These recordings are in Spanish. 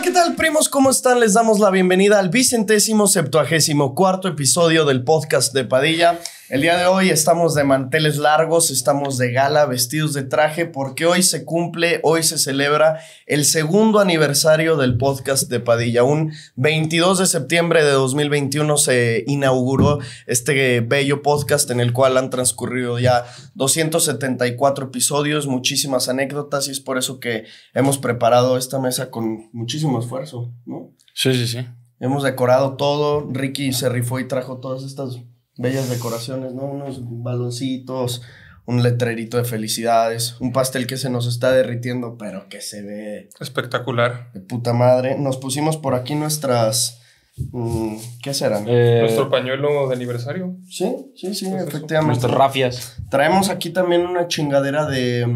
¿Qué tal, primos? ¿Cómo están? Les damos la bienvenida al 174º episodio del podcast de Padilla. El día de hoy estamos de manteles largos, estamos de gala, vestidos de traje, porque hoy se celebra el segundo aniversario del podcast de Padilla. Un 22 de septiembre de 2021 se inauguró este bello podcast en el cual han transcurrido ya 274 episodios, muchísimas anécdotas, y es por eso que hemos preparado esta mesa con muchísimo esfuerzo, ¿no? Sí. Hemos decorado todo. Ricky se rifó y trajo todas estas bellas decoraciones, ¿no? Unos baloncitos, un letrerito de felicidades, un pastel que se nos está derritiendo, pero que se ve espectacular. De puta madre. Nos pusimos por aquí nuestras... ¿qué serán? Nuestro pañuelo de aniversario. Sí, pues efectivamente. Nuestras rafias. Traemos aquí también una chingadera de...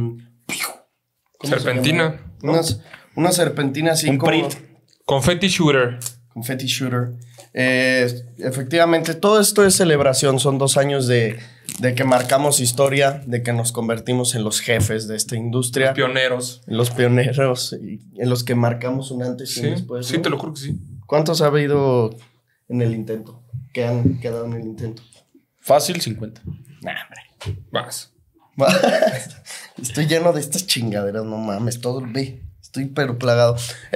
serpentina, ¿no? Una serpentina así un como... Confetti shooter. Confetti shooter. Efectivamente, todo esto es celebración. Son 2 años de que marcamos historia, de que nos convertimos en los jefes de esta industria. Los pioneros. En los que marcamos un antes y un después. Sí, ¿no? te lo juro que sí. ¿Cuántos ha habido en el intento? ¿Qué han quedado en el intento? Fácil, 50. Nah, hombre. Vas. Estoy lleno de estas chingaderas, no mames, todo ve. Estoy pero plagado.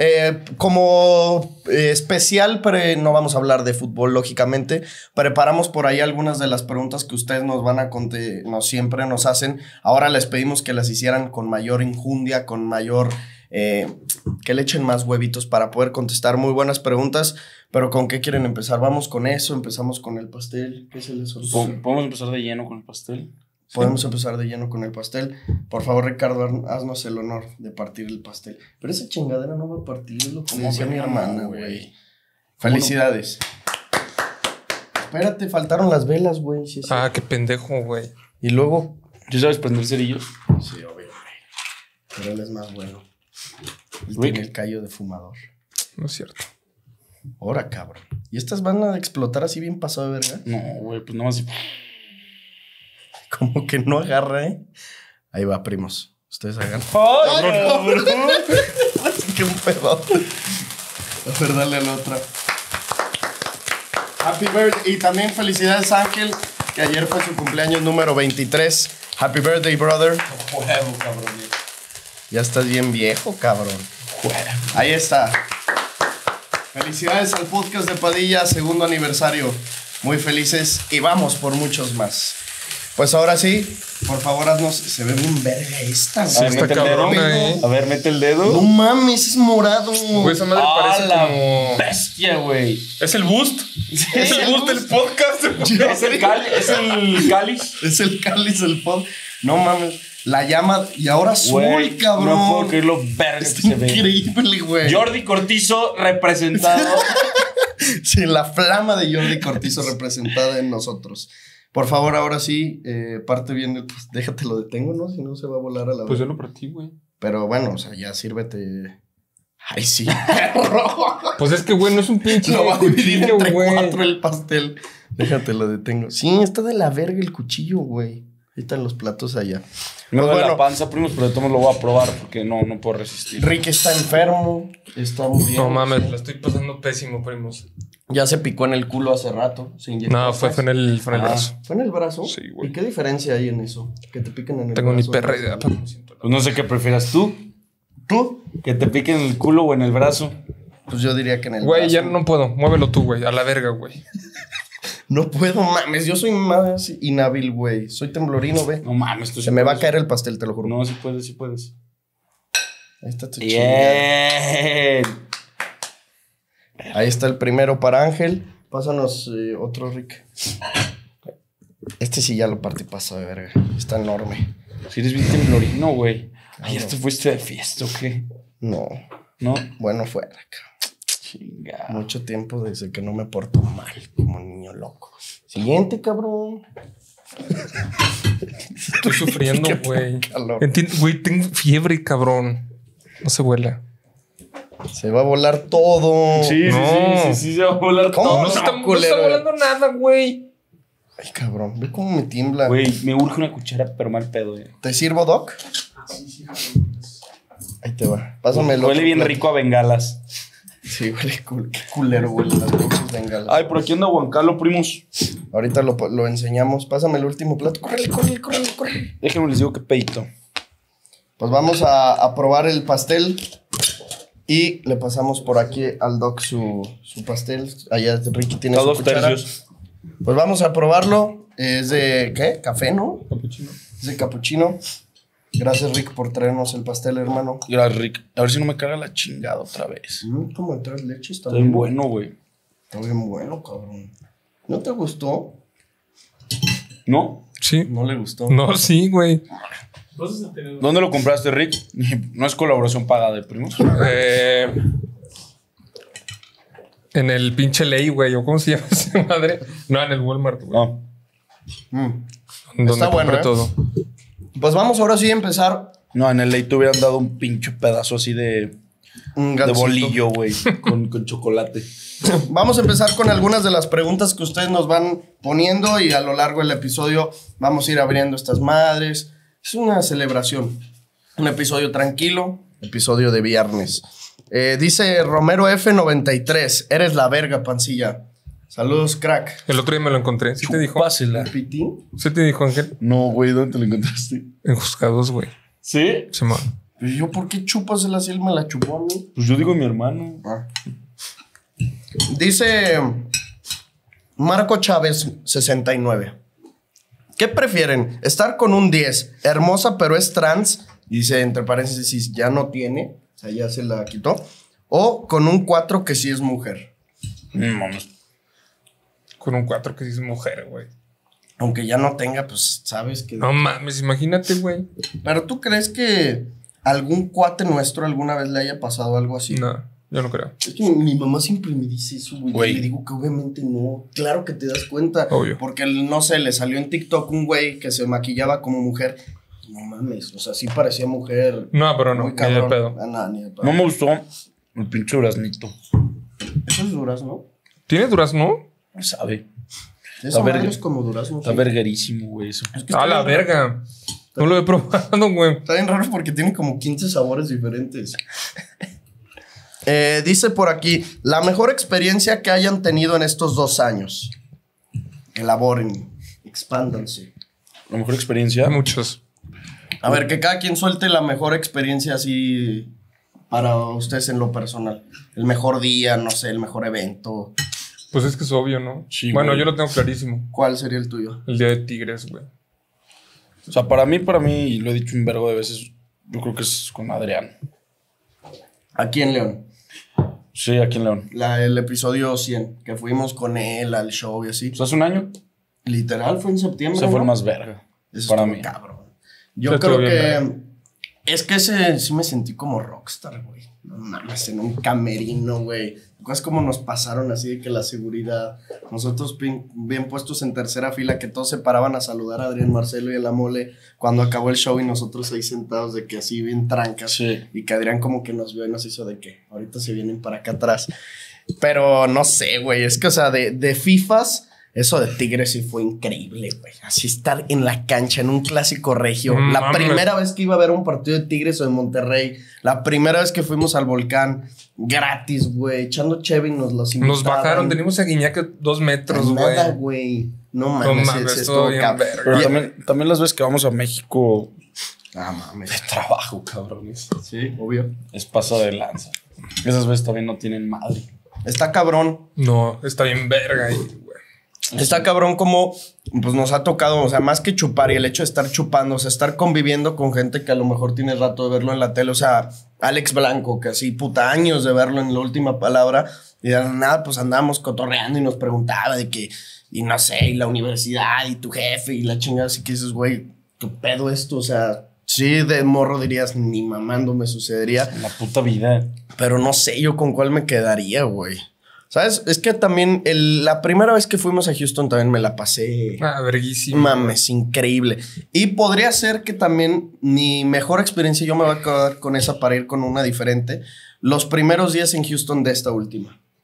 Como especial, pero no vamos a hablar de fútbol, lógicamente. Preparamos por ahí algunas de las preguntas que ustedes nos van a siempre nos hacen. Ahora les pedimos que las hicieran con mayor injundia, con mayor... que le echen más huevitos para poder contestar muy buenas preguntas. Pero ¿con qué quieren empezar? Vamos con eso, empezamos con el pastel. ¿Qué se les ofrece? ¿Podemos empezar de lleno con el pastel? Podemos empezar de lleno con el pastel. Por favor, Ricardo, haznos el honor de partir el pastel. Pero esa chingadera no va a partir, es lo que decía mi hermana, güey. Felicidades. Espérate, faltaron las velas, güey. Sí, qué pendejo, güey. Y luego... ¿Tú sabes prender cerillos? Sí, obvio, güey. Pero él es más bueno. Él tiene el callo de fumador. No es cierto. Ahora, cabrón. ¿Y estas van a explotar así bien pasado de verga? No, güey, pues nada más... Como que no agarra, ¿eh? Ahí va, primos. Ustedes hagan. ¡Ay, cabrón! Así que un pedo. A ver, dale a la otra. Happy birthday. Y también felicidades a Ángel, que ayer fue su cumpleaños número 23. Happy birthday, brother. Huevo, cabrón. Ya estás bien viejo, cabrón. Ahí está. Felicidades al podcast de Padilla, segundo aniversario. Muy felices y vamos por muchos más. Pues ahora sí, por favor, haznos... Se ve bien verga esta. Sí, está cabrona, A ver, mete el dedo. No mames, es morado. Güey, esa madre parece la como... bestia, güey. ¿Es el boost? Sí, ¿Es el boost del podcast? Es el cáliz. Es el cáliz del pod. No mames. La llama y ahora azul, güey, cabrón. No puedo creer lo verga que se ve. Increíble, güey. Jordi Cortizo representado. Sí, la flama de Jordi Cortizo representada en nosotros. Por favor, ahora sí, parte bien el... Pues déjate lo detengo, ¿no? Si no se va a volar a la... Pues yo lo partí, güey. Pero bueno, o sea, ya sírvete... Ay, sí, perro. Pues es que, güey, no es un pinche Lo va a dividir cuchillo, entre güey. 4 el pastel. Déjate lo detengo. Sí, está de la verga el cuchillo, güey. Ahí están los platos allá. Me Pues duele bueno, la panza, primos, pero de todos modos lo voy a probar porque no puedo resistir. Rick está enfermo. Está muriendo. No mames, la estoy pasando pésimo, primos. Ya se picó en el culo hace rato. No, fue en el brazo. ¿Fue en el brazo? Sí, güey. ¿Y qué diferencia hay en eso? Que te piquen en el Tengo brazo. ni perra idea, pero me siento... Pues no sé qué prefieras tú. ¿Tú? Que te piquen en el culo o en el brazo. Pues yo diría que en el Güey, brazo. ya no puedo. Muévelo tú, güey. A la verga, güey. No puedo, mames. Yo soy más inhábil, güey. Soy temblorino, ve. No mames, tú Se me va a caer el pastel, te lo juro. No, sí puedes. Ahí está tu chingada. Bien. Ahí está el primero para Ángel. Pásanos otro, Rick. Este sí ya lo partí pasado de verga. Está enorme. Si eres bien temblorino, güey. Ayer te fuiste de fiesta, ¿o qué? No. ¿No? Bueno, fuera, cabrón. Chinga. Mucho tiempo desde que no me porto mal, como niño loco. Siguiente, cabrón. Estoy sufriendo, güey. Calor. Güey, tengo fiebre, cabrón. No se vuela. Se va a volar todo. Sí, se va a volar ¿Cómo? todo. No está culero. volando nada, güey. Ay, cabrón, ve cómo me tiembla. Güey, me urge una cuchara, pero mal pedo, ¿Te sirvo, Doc? Sí. Ahí te va. Pásame el Huele otro bien plato. rico a bengalas. Sí, huele qué culero huelen las pinches bengalas. Ay, por aquí anda Juan Carlos, primos. Ahorita lo enseñamos. Pásame el último plato. Córrele. Déjenme les digo qué peito. Pues vamos a probar el pastel. Y le pasamos por aquí al Doc su pastel. Allá Ricky tiene su cuchara. 2 tercios. Pues vamos a probarlo. Es de, ¿qué? Café, ¿no? Capuchino. Es de capuchino. Gracias, Rick, por traernos el pastel, hermano. Gracias, Rick. A ver si no me carga la chingada otra vez. ¿Cómo traes leche? Está bien bueno, güey. Está bien bueno, cabrón. ¿No te gustó? ¿No? Sí. No le gustó. No, sí, güey. ¿Dónde lo compraste, Rick? No es colaboración pagada de primos. En el pinche Ley, güey. ¿O cómo se llama esa madre? No, en el Walmart, güey. No. Donde Está bueno, compré todo. Pues vamos ahora sí a empezar. No, en el ley te hubieran dado un pinche pedazo así de gansito. bolillo, güey. con chocolate. Vamos a empezar con algunas de las preguntas que ustedes nos van poniendo y a lo largo del episodio vamos a ir abriendo estas madres. Es una celebración. Un episodio tranquilo, episodio de viernes. Dice Romero F93, eres la verga, pancilla. Saludos, crack. El otro día me lo encontré. ¿Sí te dijo? Pásela. ¿Pitín? ¿Sí te dijo, Ángel? No, güey, ¿dónde te lo encontraste? En Juzgados, güey. ¿Sí? Simón. Pues yo, ¿por qué chúpasela si él me la chupó a mí? Pues yo digo mi hermano. Dice Marco Chávez 69. ¿Qué prefieren? ¿Estar con un 10, hermosa pero es trans? Y dice entre paréntesis, ya no tiene, o sea, ya se la quitó. O con un 4 que sí es mujer. Mames. Con un 4 que sí es mujer, güey. Aunque ya no tenga, pues sabes que... No mames, imagínate, güey. Pero ¿tú crees que algún cuate nuestro alguna vez le haya pasado algo así? No, yo no creo. Es que mi mamá siempre me dice eso, güey. Güey. Y le digo que obviamente no. Claro que te das cuenta. Obvio. Porque, no sé, le salió en TikTok un güey que se maquillaba como mujer. No mames, o sea, sí parecía mujer. No, pero no, muy ni cabrón. de pedo. Ah, no, ni de pedo. No me gustó el pinche duraznito. Eso es durazno. ¿Tiene durazno? No sabe. Esa verga. madre es como durazno. Está sí. verguerísimo, güey, eso. Es que A está la bien raro. verga. No lo he probado, güey. Está bien raro porque tiene como 15 sabores diferentes. Dice por aquí, la mejor experiencia que hayan tenido en estos 2 años. Elaboren, expándanse. La mejor experiencia. Hay muchos. A ver, que cada quien suelte la mejor experiencia así para ustedes en lo personal. El mejor día, no sé, el mejor evento. Pues es que es obvio, ¿no? Sí, bueno, güey. yo lo tengo clarísimo. ¿Cuál sería el tuyo? El día de Tigres, güey. O sea, para mí, y lo he dicho un vergo de veces, yo creo que es con Adrián. Aquí en León. Sí, aquí en León. El episodio 100, que fuimos con él al show y así. Pues hace un año Literal, fue en septiembre, se fue ¿no? el más verga. Eso para estuvo mí. cabrón. Yo Sí, creo estuvo que... bien, Es que ese sí me sentí como rockstar, güey. No mames, en un camerino, güey. Es como nos pasaron así de que la seguridad... Nosotros bien puestos en tercera fila, que todos se paraban a saludar a Adrián Marcelo y a la Mole cuando acabó el show y nosotros ahí sentados de que así bien trancas. Sí. Y que Adrián como que nos vio y nos hizo de que ahorita se vienen para acá atrás. Pero no sé, güey. Es que, o sea, de FIFAs... Eso de Tigres sí fue increíble, güey. Así estar en la cancha, en un clásico regio. La Mames. primera vez que iba a ver un partido de Tigres o de Monterrey. La primera vez que fuimos al Volcán. Gratis, güey. Echando cheve y nos los invitaban. Nos bajaron, teníamos a Guiñac 2 metros, güey. Nada, güey. No mames, mames, ese estuvo estuvo bien cabrón. verga. Pero también las veces que vamos a México Ah, mames. de trabajo, cabrones. Sí, obvio. Es paso de lanza. Esas veces también no tienen madre. Está cabrón. No, está bien verga ahí, güey. Está cabrón como pues nos ha tocado, o sea, más que chupar y el hecho de estar chupando, o sea, estar conviviendo con gente que a lo mejor tiene rato de verlo en la tele, o sea, Alex Blanco, que así puta años de verlo en La Última Palabra, y de nada, pues andábamos cotorreando y nos preguntaba de que, y no sé, y la universidad, y tu jefe, y la chingada, así que dices, güey, ¿qué pedo esto? O sea, sí, de morro dirías, ni mamando me sucedería, En la puta vida. pero no sé yo con cuál me quedaría, güey. ¿Sabes? Es que también la primera vez que fuimos a Houston también me la pasé. Ah, verguísimo. Mames, increíble. Y podría ser que también mi mejor experiencia, yo me voy a quedar con esa para ir con una diferente. Los primeros días en Houston de esta última.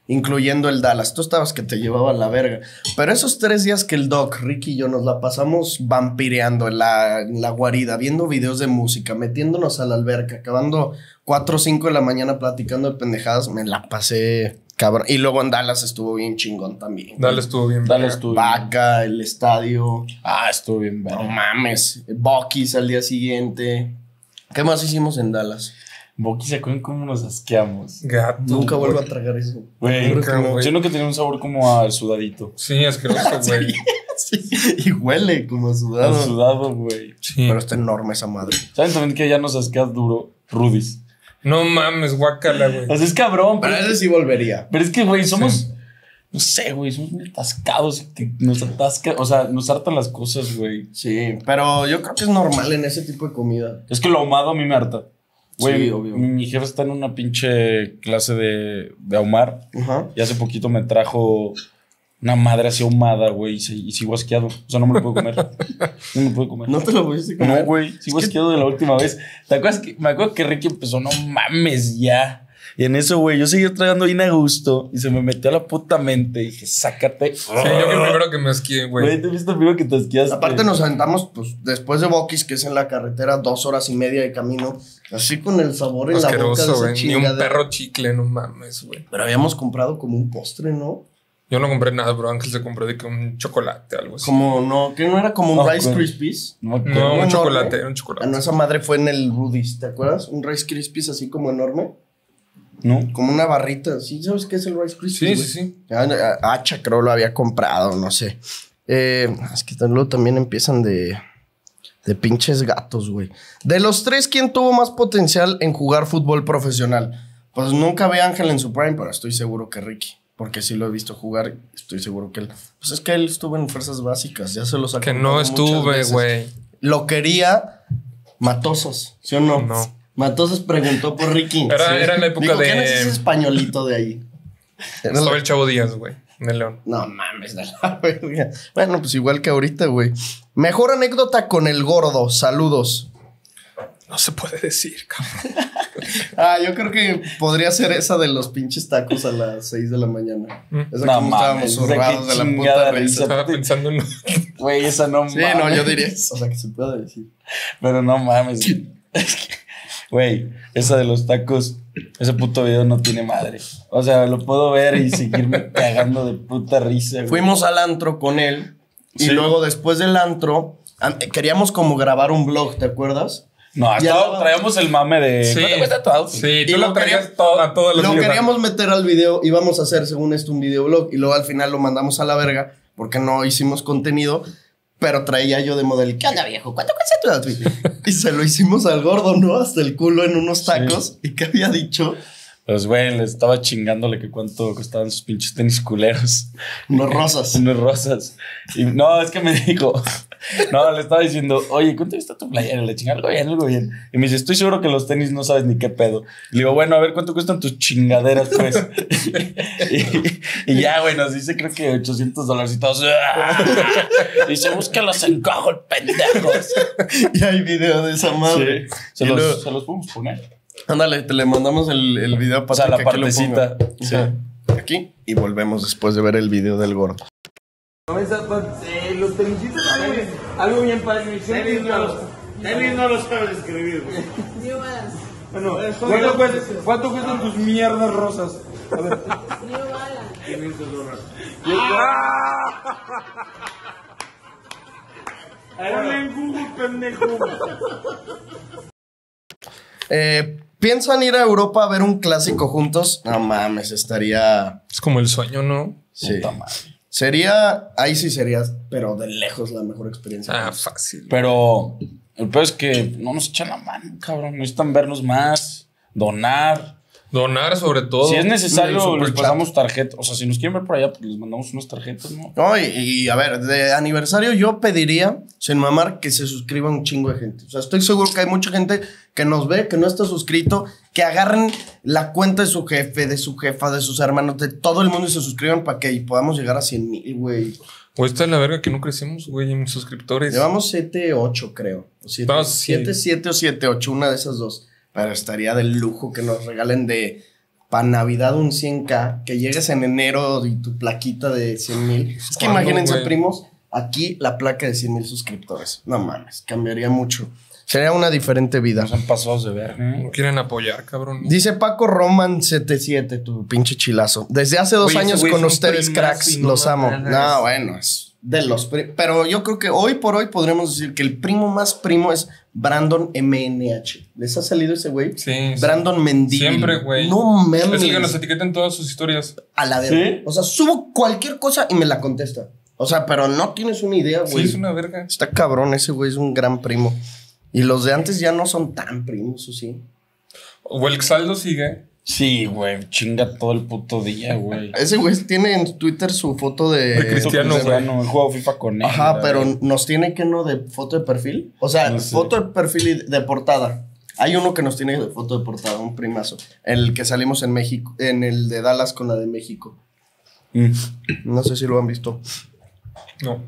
incluyendo el Dallas. Tú estabas que te llevaba a la verga. Pero esos 3 días que el Doc, Ricky y yo nos la pasamos vampireando en la guarida, viendo videos de música, metiéndonos a la alberca, acabando 4 o 5 de la mañana platicando de pendejadas, me la pasé cabrón. Y luego en Dallas estuvo bien chingón también. Dallas estuvo bien. Dallas estuvo bien. Vaca, el estadio. Estuvo bien, No verga. mames. Buc-ee's al día siguiente. ¿Qué más hicimos en Dallas? Boqui, ¿se acuerdan cómo nos asqueamos? Gato. Nunca güey. vuelvo a tragar eso. Güey, Juro que no. yo que tenía un sabor como al sudadito. Sí, asqueroso, güey. Sí, y huele como Al sudado. sudado, güey. Sí. Pero está enorme esa madre. ¿Saben también que ya nos asquea duro? Rudy's. No mames, guácala, güey. O sea, es cabrón, Para ese sí volvería. pero es que, güey, somos... No sé, güey, somos muy atascados. Que nos atasca, o sea, nos hartan las cosas, güey. Sí, pero yo creo que es normal en ese tipo de comida. Es que lo ahumado a mí me harta. Güey, Sí, obvio. mi jefe está en una pinche clase de ahumar. Ajá. Y hace poquito me trajo una madre así ahumada, güey, y sigo asqueado. O sea, no me lo puedo comer. No me lo puedo comer. ¿No te lo pudiste comer? No, güey, sigo asqueado de la última vez. ¿Te acuerdas que me acuerdo que Ricky empezó, no mames, ya? Y en eso, güey, yo seguía tragando bien a gusto y se me metió a la puta mente. Y dije, sácate. Sí, yo que primero que me asqué, Güey, güey. te viste primero que te asqueaste. Aparte nos aventamos, pues, después de Buc-ee's, que es en la carretera, 2 horas y media de camino. Así con el sabor en la boca de Asqueroso, esa güey. Ni un chingadera. perro chicle, no mames, güey. Pero habíamos comprado como un postre, ¿no? Yo no compré nada, pero Ángel se compró de que un chocolate, algo así. Como, no, que no era como un No, Rice güey. Krispies. No me acuerdo. No, un enorme. chocolate, un Ah, chocolate. no, esa madre fue en el Rudy's, ¿te acuerdas? Un Rice Krispies así como enorme. No. Como una barrita. ¿Sí sabes qué es el Rice Krispies? Sí, sí, güey? sí. Hacha creo lo había comprado, no sé. Es que luego también empiezan de pinches gatos, güey. De los 3, ¿quién tuvo más potencial en jugar fútbol profesional? Pues nunca vi a Ángel en su prime, pero estoy seguro que Ricky. Porque sí lo he visto jugar, estoy seguro que él... Pues es que él estuvo en fuerzas básicas, ya se los ha Que contado no muchas estuve, veces. güey. Lo quería Matosas, ¿sí o no? No. Matosas preguntó por Ricky. Era la época Dijo, de- ¿quién es ese españolito de ahí? Era Estaba la- el Chavo Díaz, güey, en el León. No mames, de la verga. Bueno, pues igual que ahorita, güey. Mejor anécdota con el gordo. Saludos. No se puede decir, cabrón. Yo creo que podría ser esa de los pinches tacos a las 6 de la mañana. Esa No como mames, estábamos o sea, zurrados qué de la chingada puta risa. risa. Estaba pensando en... Güey, esa no Sí, mames. no, yo diría. O sea, que se puede decir. Pero no mames. Es que, güey, esa de los tacos, ese puto video no tiene madre. O sea, lo puedo ver y seguirme cagando de puta risa, güey. Fuimos al antro con él. Y Sí. luego, después del antro, queríamos como grabar un vlog, ¿te acuerdas? No, Ya hasta no- traíamos el mame de. Sí. ¿Cuánto cuesta tu outfit? Sí, Y tú lo lo traías quería- a todos los Lo videos. queríamos meter al video, íbamos a hacer según esto un videoblog y luego al final lo mandamos a la verga porque no hicimos contenido, pero traía yo de modelo, ¿qué onda viejo? ¿Cuánto cuesta tu outfit? Y se lo hicimos al gordo, ¿no? Hasta el culo en unos tacos. ¿Y qué había dicho? Pues, güey, le estaba chingándole que cuánto costaban sus pinches tenis culeros. Unos rosas. Unos rosas. Y no, es que me dijo. No, le estaba diciendo, oye, ¿cuánto está tu playera? Le chinga algo bien, algo bien. Y me dice, estoy seguro que los tenis no sabes ni qué pedo. Y le digo, bueno, a ver, ¿cuánto cuestan tus chingaderas, pues? y ya, güey, nos dice, creo que $800 y todos. Y dice, búscalos en Google, pendejos. Y hay video de esa madre. Sí, Y luego- se los podemos poner. Ándale, te le mandamos el video para O sea, la que aquí lo partecita. ponga. Sí. Ajá. Aquí. Y volvemos después de ver el video del gordo. Los tenisitos, algo bien padre. Tenis no los sabes escribir, güey. Bueno, ¿cuánto cuestan tus mierdas rosas? A ver. Ponle en Google, pendejo. ¿Piensan ir a Europa a ver un clásico juntos? No mames, estaría... Es como el sueño, ¿no? Sí. Puta madre. Sería... Ahí sí sería, pero de lejos la mejor experiencia. Ah, fácil. Pero el peor es que no nos echan la mano, cabrón. Necesitan vernos más, donar. Donar sobre todo. Si es el necesario, les superchat. pasamos tarjetas. O sea, si nos quieren ver por allá, pues les mandamos unas tarjetas, ¿no? No, y a ver, de aniversario yo pediría, sin mamar, que se suscriba un chingo de gente. O sea, estoy seguro que hay mucha gente que nos ve, que no está suscrito, que agarren la cuenta de su jefe, de su jefa, de sus hermanos, de todo el mundo y se suscriban para que podamos llegar a 100,000, güey. O esta es la verga que no crecimos, güey, en suscriptores. Llevamos 7, 8, creo. 7, Vamos, sí. 7 o 7, 8, una de esas dos. Pero estaría de lujo que nos regalen de para Navidad un 100K, que llegues en enero y tu plaquita de 100,000. Es que imagínense, güey? primos, aquí la placa de 100,000 suscriptores. No mames, cambiaría mucho. Sería una diferente vida. Nos han pasado de ver. No quieren apoyar, cabrón. Dice Paco Roman 77, tu pinche chilazo. Desde hace 2 Güey, ese años güey con fue un ustedes, primazo cracks, y no los amo. mames. No, bueno, es de los pero yo creo que hoy por hoy podremos decir que el primo más primo es Brandon MNH. ¿Les ha salido ese güey? Sí. Brandon Mendy. Siempre, güey. No mames. Es el que nos etiqueta en todas sus historias. A la verga. ¿Sí? O sea, subo cualquier cosa y me la contesta. O sea, pero no tienes una idea, Sí, güey. es una verga. Está cabrón, ese güey es un gran primo. Y los de antes ya no son tan primos, ¿o sí? O el Xaldo sigue. Sí, güey. Chinga todo el puto día, güey. Ese güey tiene en Twitter su foto de Cristiano, güey. Cristiano, he jugado FIFA con él. Ajá, pero güey. nos tiene que no de foto de perfil. O sea, No sé. foto de perfil y de portada. Hay uno que nos tiene de foto de portada, un primazo. El que salimos en México, en el de Dallas con la de México. No sé si lo han visto. No.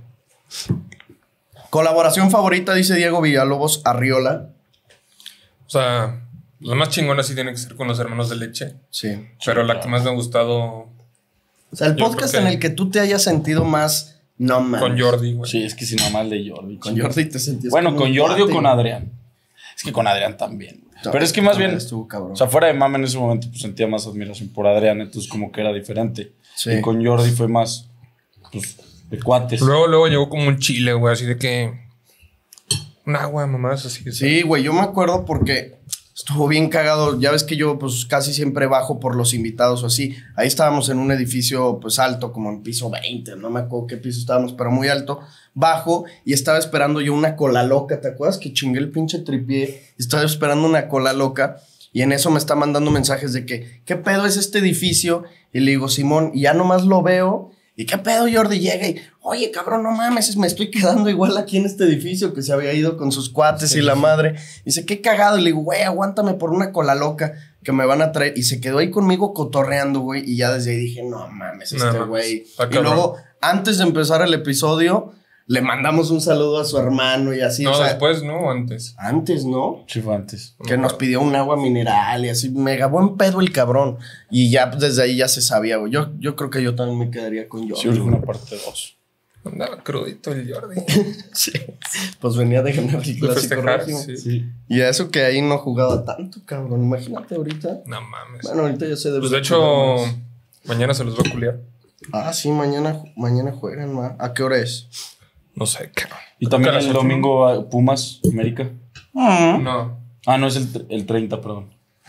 Colaboración favorita, dice Diego Villalobos Arriola. O sea, la más chingona sí tiene que ser con los hermanos de leche. Sí. Pero la que más me ha gustado O sea, el Yo podcast creo que- en el que tú te hayas sentido más. No mames. con Jordi, güey. Sí, es que si no mal de Jordi. Con Jordi te sentías. Bueno, como con un Jordi o cuate, con güey. Adrián. Es que con Adrián también. Güey. No, Pero es que más bien, estuvo cabrón. o sea, fuera de mame en ese momento, pues sentía más admiración por Adrián, entonces como que era diferente. Sí. Y con Jordi fue más, pues, de cuates. Luego llegó como un chile, güey, así de que... Un agua, mamás, así. Sí, güey, yo me acuerdo porque estuvo bien cagado. Ya ves que yo, pues, casi siempre bajo por los invitados o así. Ahí estábamos en un edificio, pues, alto, como en piso 20. No me acuerdo qué piso estábamos, pero muy alto. Bajo y estaba esperando yo una cola loca. ¿Te acuerdas que chingué el pinche tripié? Estaba esperando una cola loca. Y en eso me está mandando mensajes de que, ¿qué pedo es este edificio? Y le digo, Simón, y ya nomás lo veo. ¿Y qué pedo? Jordi llega y, oye, cabrón, no mames, me estoy quedando igual aquí en este edificio que se había ido con sus cuates y la madre. Y dice, qué cagado. Y le digo, güey, aguántame por una cola loca que me van a traer. Y se quedó ahí conmigo cotorreando, güey. Y ya desde ahí dije, no mames, No este mames, güey. está Y cabrón. luego, antes de empezar el episodio, le mandamos un saludo a su hermano y así. No, o sea, después, ¿no? O antes. antes, ¿no? Sí, fue antes. Que nos pidió un agua mineral y así, mega buen pedo el cabrón. Y ya pues, desde ahí ya se sabía, güey. Yo creo que yo también me quedaría con Jordi. Sí, urge una parte 2. Andaba crudito el Jordi. Sí. Pues venía de ganar el De clásico festejar, regio. sí. Y a eso que ahí no jugaba tanto, cabrón. Imagínate ahorita. No mames. Bueno, ahorita ya se debe. Pues de hecho, mañana se los va a culiar. Ah, sí, mañana juegan, ma. ¿A qué hora es? No sé, cabrón. Y también Creo que a el las 8, domingo Pumas, América. No. Ah, no, es el 30, perdón.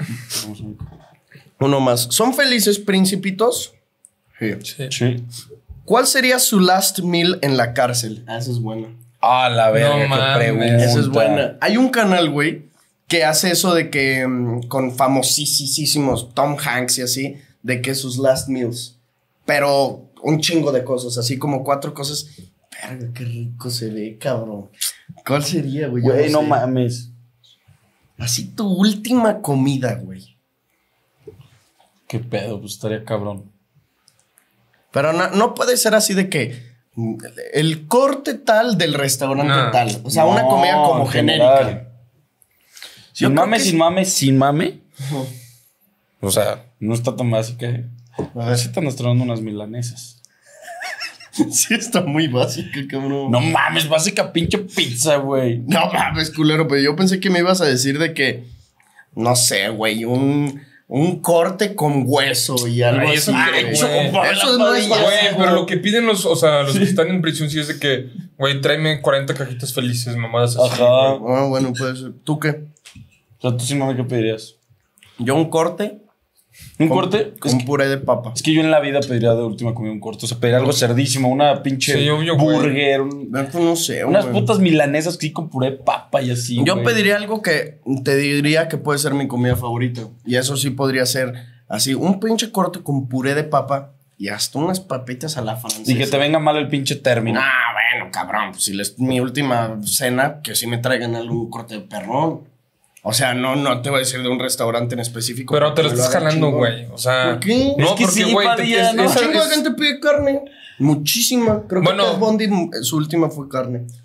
Uno más. ¿Son felices, principitos? Sí. Sí. Sí. ¿Cuál sería su last meal en la cárcel? Ah, esa es buena. Ah, la verga, No qué mames. pregunta. Esa es buena. Hay un canal, güey, que hace eso de que con famosísimos Tom Hanks y así, de que sus last meals. Pero un chingo de cosas, así como 4 cosas. Verga, qué rico se ve, cabrón. ¿Cuál sería, güey? Yo Güey, no sé. mames. Así tu última comida, güey. Qué pedo, pues estaría cabrón. Pero no puede ser así de que el corte tal del restaurante No. tal. O sea, una comida como en genérica. general. Yo Sin creo mame, que sin sí. mame, sin mame. Ujú. O sea, no está tan básica. A ver. Sí están estrenando unas milanesas. Sí, está muy básica, cabrón. No mames, básica pinche pizza, güey. No mames, culero, pero yo pensé que me ibas a decir de que, no sé, güey, un corte con hueso y algo Ay, así. eso qué, güey. güey. Eso no es Güey, básico. pero lo que piden los que están en prisión sí es de que, güey, tráeme 40 cajitas felices, mamadas así. Ajá. güey. Ah, bueno, puede ser. ¿Tú qué? O sea, tú sin mame, ¿qué pedirías? Yo un corte ¿Un con- corte? con puré de papa. Es que yo en la vida pediría de última comida un corte. O sea, pediría algo cerdísimo, una pinche Sí, obvio, güey. burger, No sé, unas güey. putas milanesas sí con puré de papa y así. Yo güey. pediría algo que te diría que puede ser mi comida favorita. Y eso sí podría ser así, un pinche corte con puré de papa y hasta unas papitas a la francesa. Y que te venga mal el pinche término. Ah, bueno, cabrón, pues si les mi última cena, que sí me traigan algún corte de perrón. O sea, no te voy a decir de un restaurante en específico. Pero te lo porque me estás hagan jalando, chingón. güey. O sea. ¿Por qué? No, Es que porque, sí, güey, Padilla, ¿no? Un esa chingo de es- gente pide carne. Muchísima. Creo Bueno. que Ted Bundy, su última fue carne.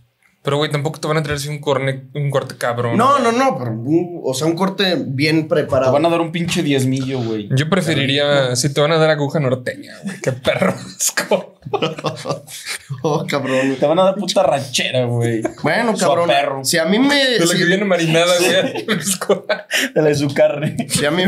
Pero, güey, tampoco te van a traer así un corte cabrón. No, pero o sea, un corte bien Te preparado. van a dar un pinche diezmillo, güey. Yo preferiría, si te van a dar aguja norteña, güey. Qué perro asco. Oh, cabrón. Te van a dar puta rachera, güey. Bueno, Su cabrón. perro. Si a mí me. De la si- que viene marinada, güey. De la de su carne. Si a mí.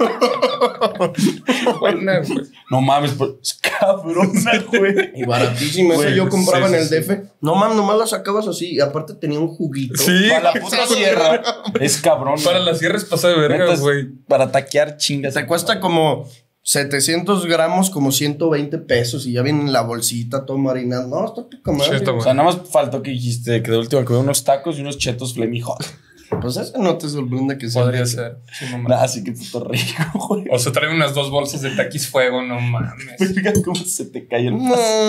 Buena, güey. No mames, es cabrona, güey. Y baratísimo. Eso Güey, yo compraba sí, en el sí, DF. No mames, nomás la sacabas así. Y aparte tenía un juguito. Sí. Para la puta sierra. Es cabrón. Para las sierras pasa de verga, güey. Para taquear chingas. Te cuesta como 700 gramos, como 120 pesos. Y ya viene en la bolsita todo marinado. No, está poca madre. Sí, está O bueno. sea, nada más faltó que dijiste que de último que unos tacos y unos chetos Flaming Hot. Pues eso no te sorprende que sea. Podría ser. Sí, no mames. Nada, así que puto rico, güey. O sea, trae unas 2 bolsas de taquis fuego, no mames. Fíjate cómo se te cae el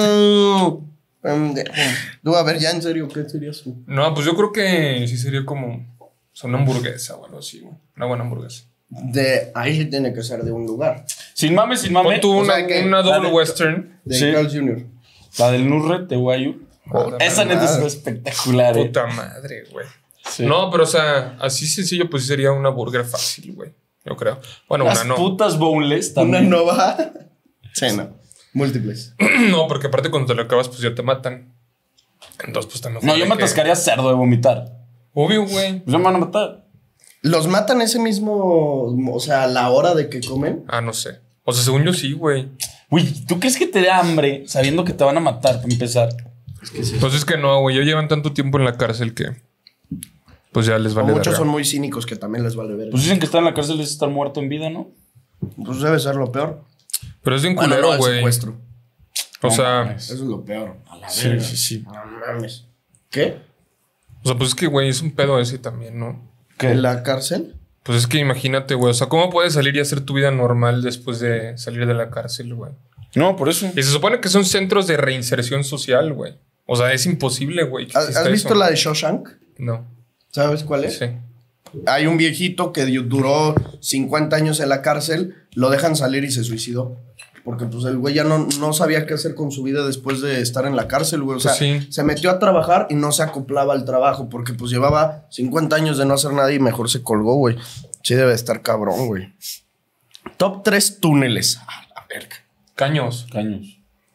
Pendejo. Tú, a ver, ya en serio, ¿qué serías tú? No, pues yo creo que sí sería como o sea, una hamburguesa o algo así, güey. Una buena hamburguesa. Ahí sí tiene que ser de un lugar. Sin mames, sin Pon mames. tú o una, sea que una la double de- western. De Sí. Carl's Jr. La del Nurret de Guayu. Oh, Esa neta madre. es espectacular, eh. Puta madre, güey. Sí. No, pero o sea, así sencillo, pues sí sería una burger fácil, güey. Yo creo. Bueno, Las una no. putas boneless Una también. nova. Sí, no. Múltiples. No, porque aparte cuando te lo acabas, pues ya te matan. Entonces, pues también. No, yo me atascaría cerdo de vomitar. Obvio, güey. Pues ya me van a matar. ¿Los matan ese mismo, o sea, a la hora de que comen? Ah, no sé. O sea, según yo sí, güey. Uy, ¿tú crees que te da hambre sabiendo que te van a matar para empezar? Pues es que no, güey. Ya llevan tanto tiempo en la cárcel que. Pues ya les O vale muchos verga. son muy cínicos que también les vale ver. Pues dicen que estar en la cárcel es estar muerto en vida, ¿no? Pues debe ser lo peor. Pero es bien Bueno, no, culero, el güey. secuestro. O No sea, mames. Eso es lo peor. A la Sí, verga. sí, sí. No mames. ¿Qué? pues es que, güey, es un pedo ese también, ¿no? ¿Qué? ¿En la cárcel? Pues es que imagínate, güey. O sea, ¿cómo puedes salir y hacer tu vida normal después de salir de la cárcel, güey? No, por eso. Y se supone que son centros de reinserción social, güey. O sea, es imposible, güey. que ¿Has exista visto eso. la de Shawshank? No. ¿Sabes cuál es? Sí. Hay un viejito que duró 50 años en la cárcel, lo dejan salir y se suicidó. Porque pues el güey ya no sabía qué hacer con su vida después de estar en la cárcel, güey. O sea, Pues sí. se metió a trabajar y no se acoplaba al trabajo porque pues llevaba 50 años de no hacer nada y mejor se colgó, güey. Sí debe estar cabrón, güey. Top 3 túneles. A la verga. Caños. Caños.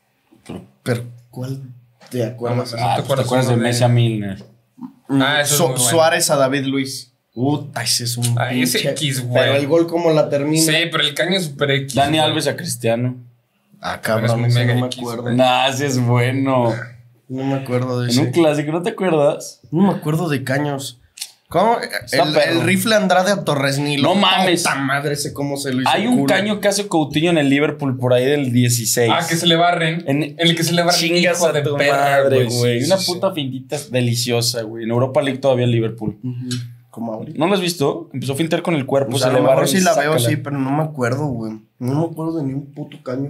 Pero, ¿cuál te acuerdas? No, Ah, te pues, ¿te acuerdas acuerdas de uno de- Messi a Milner? Ah, eso es muy bueno. Suárez a David Luis. Ese es un Ah, ese pinche- X, güey. Pero el gol como la termina. Sí, pero el caño es super X. Dani güey. Alves a Cristiano. Ah, Es cabrón, un ese mega no me X, acuerdo. güey. Nah, ese es bueno. No me acuerdo de En ese. un clásico, ¿no te acuerdas? No me acuerdo de caños. ¿Cómo? Está perro. El rifle Andrade a Torres Nilo. No mames. Puta madre, ese cómo se lo hizo. Hay un culo. caño que hace Coutinho en el Liverpool por ahí del 16. Ah, que se le barren. En el que se le barren. Chingas hijo a de tu perra, madre, güey. Sí, Una sí, puta sí. fintita deliciosa, güey. En Europa League todavía el Liverpool. Ujú. Como ahorita. ¿No lo has visto? Empezó a fintar con el cuerpo, Pues a se lo le mejor barre sí y la veo, sácala. sí, pero no me acuerdo, güey. No me acuerdo de ni un puto caño.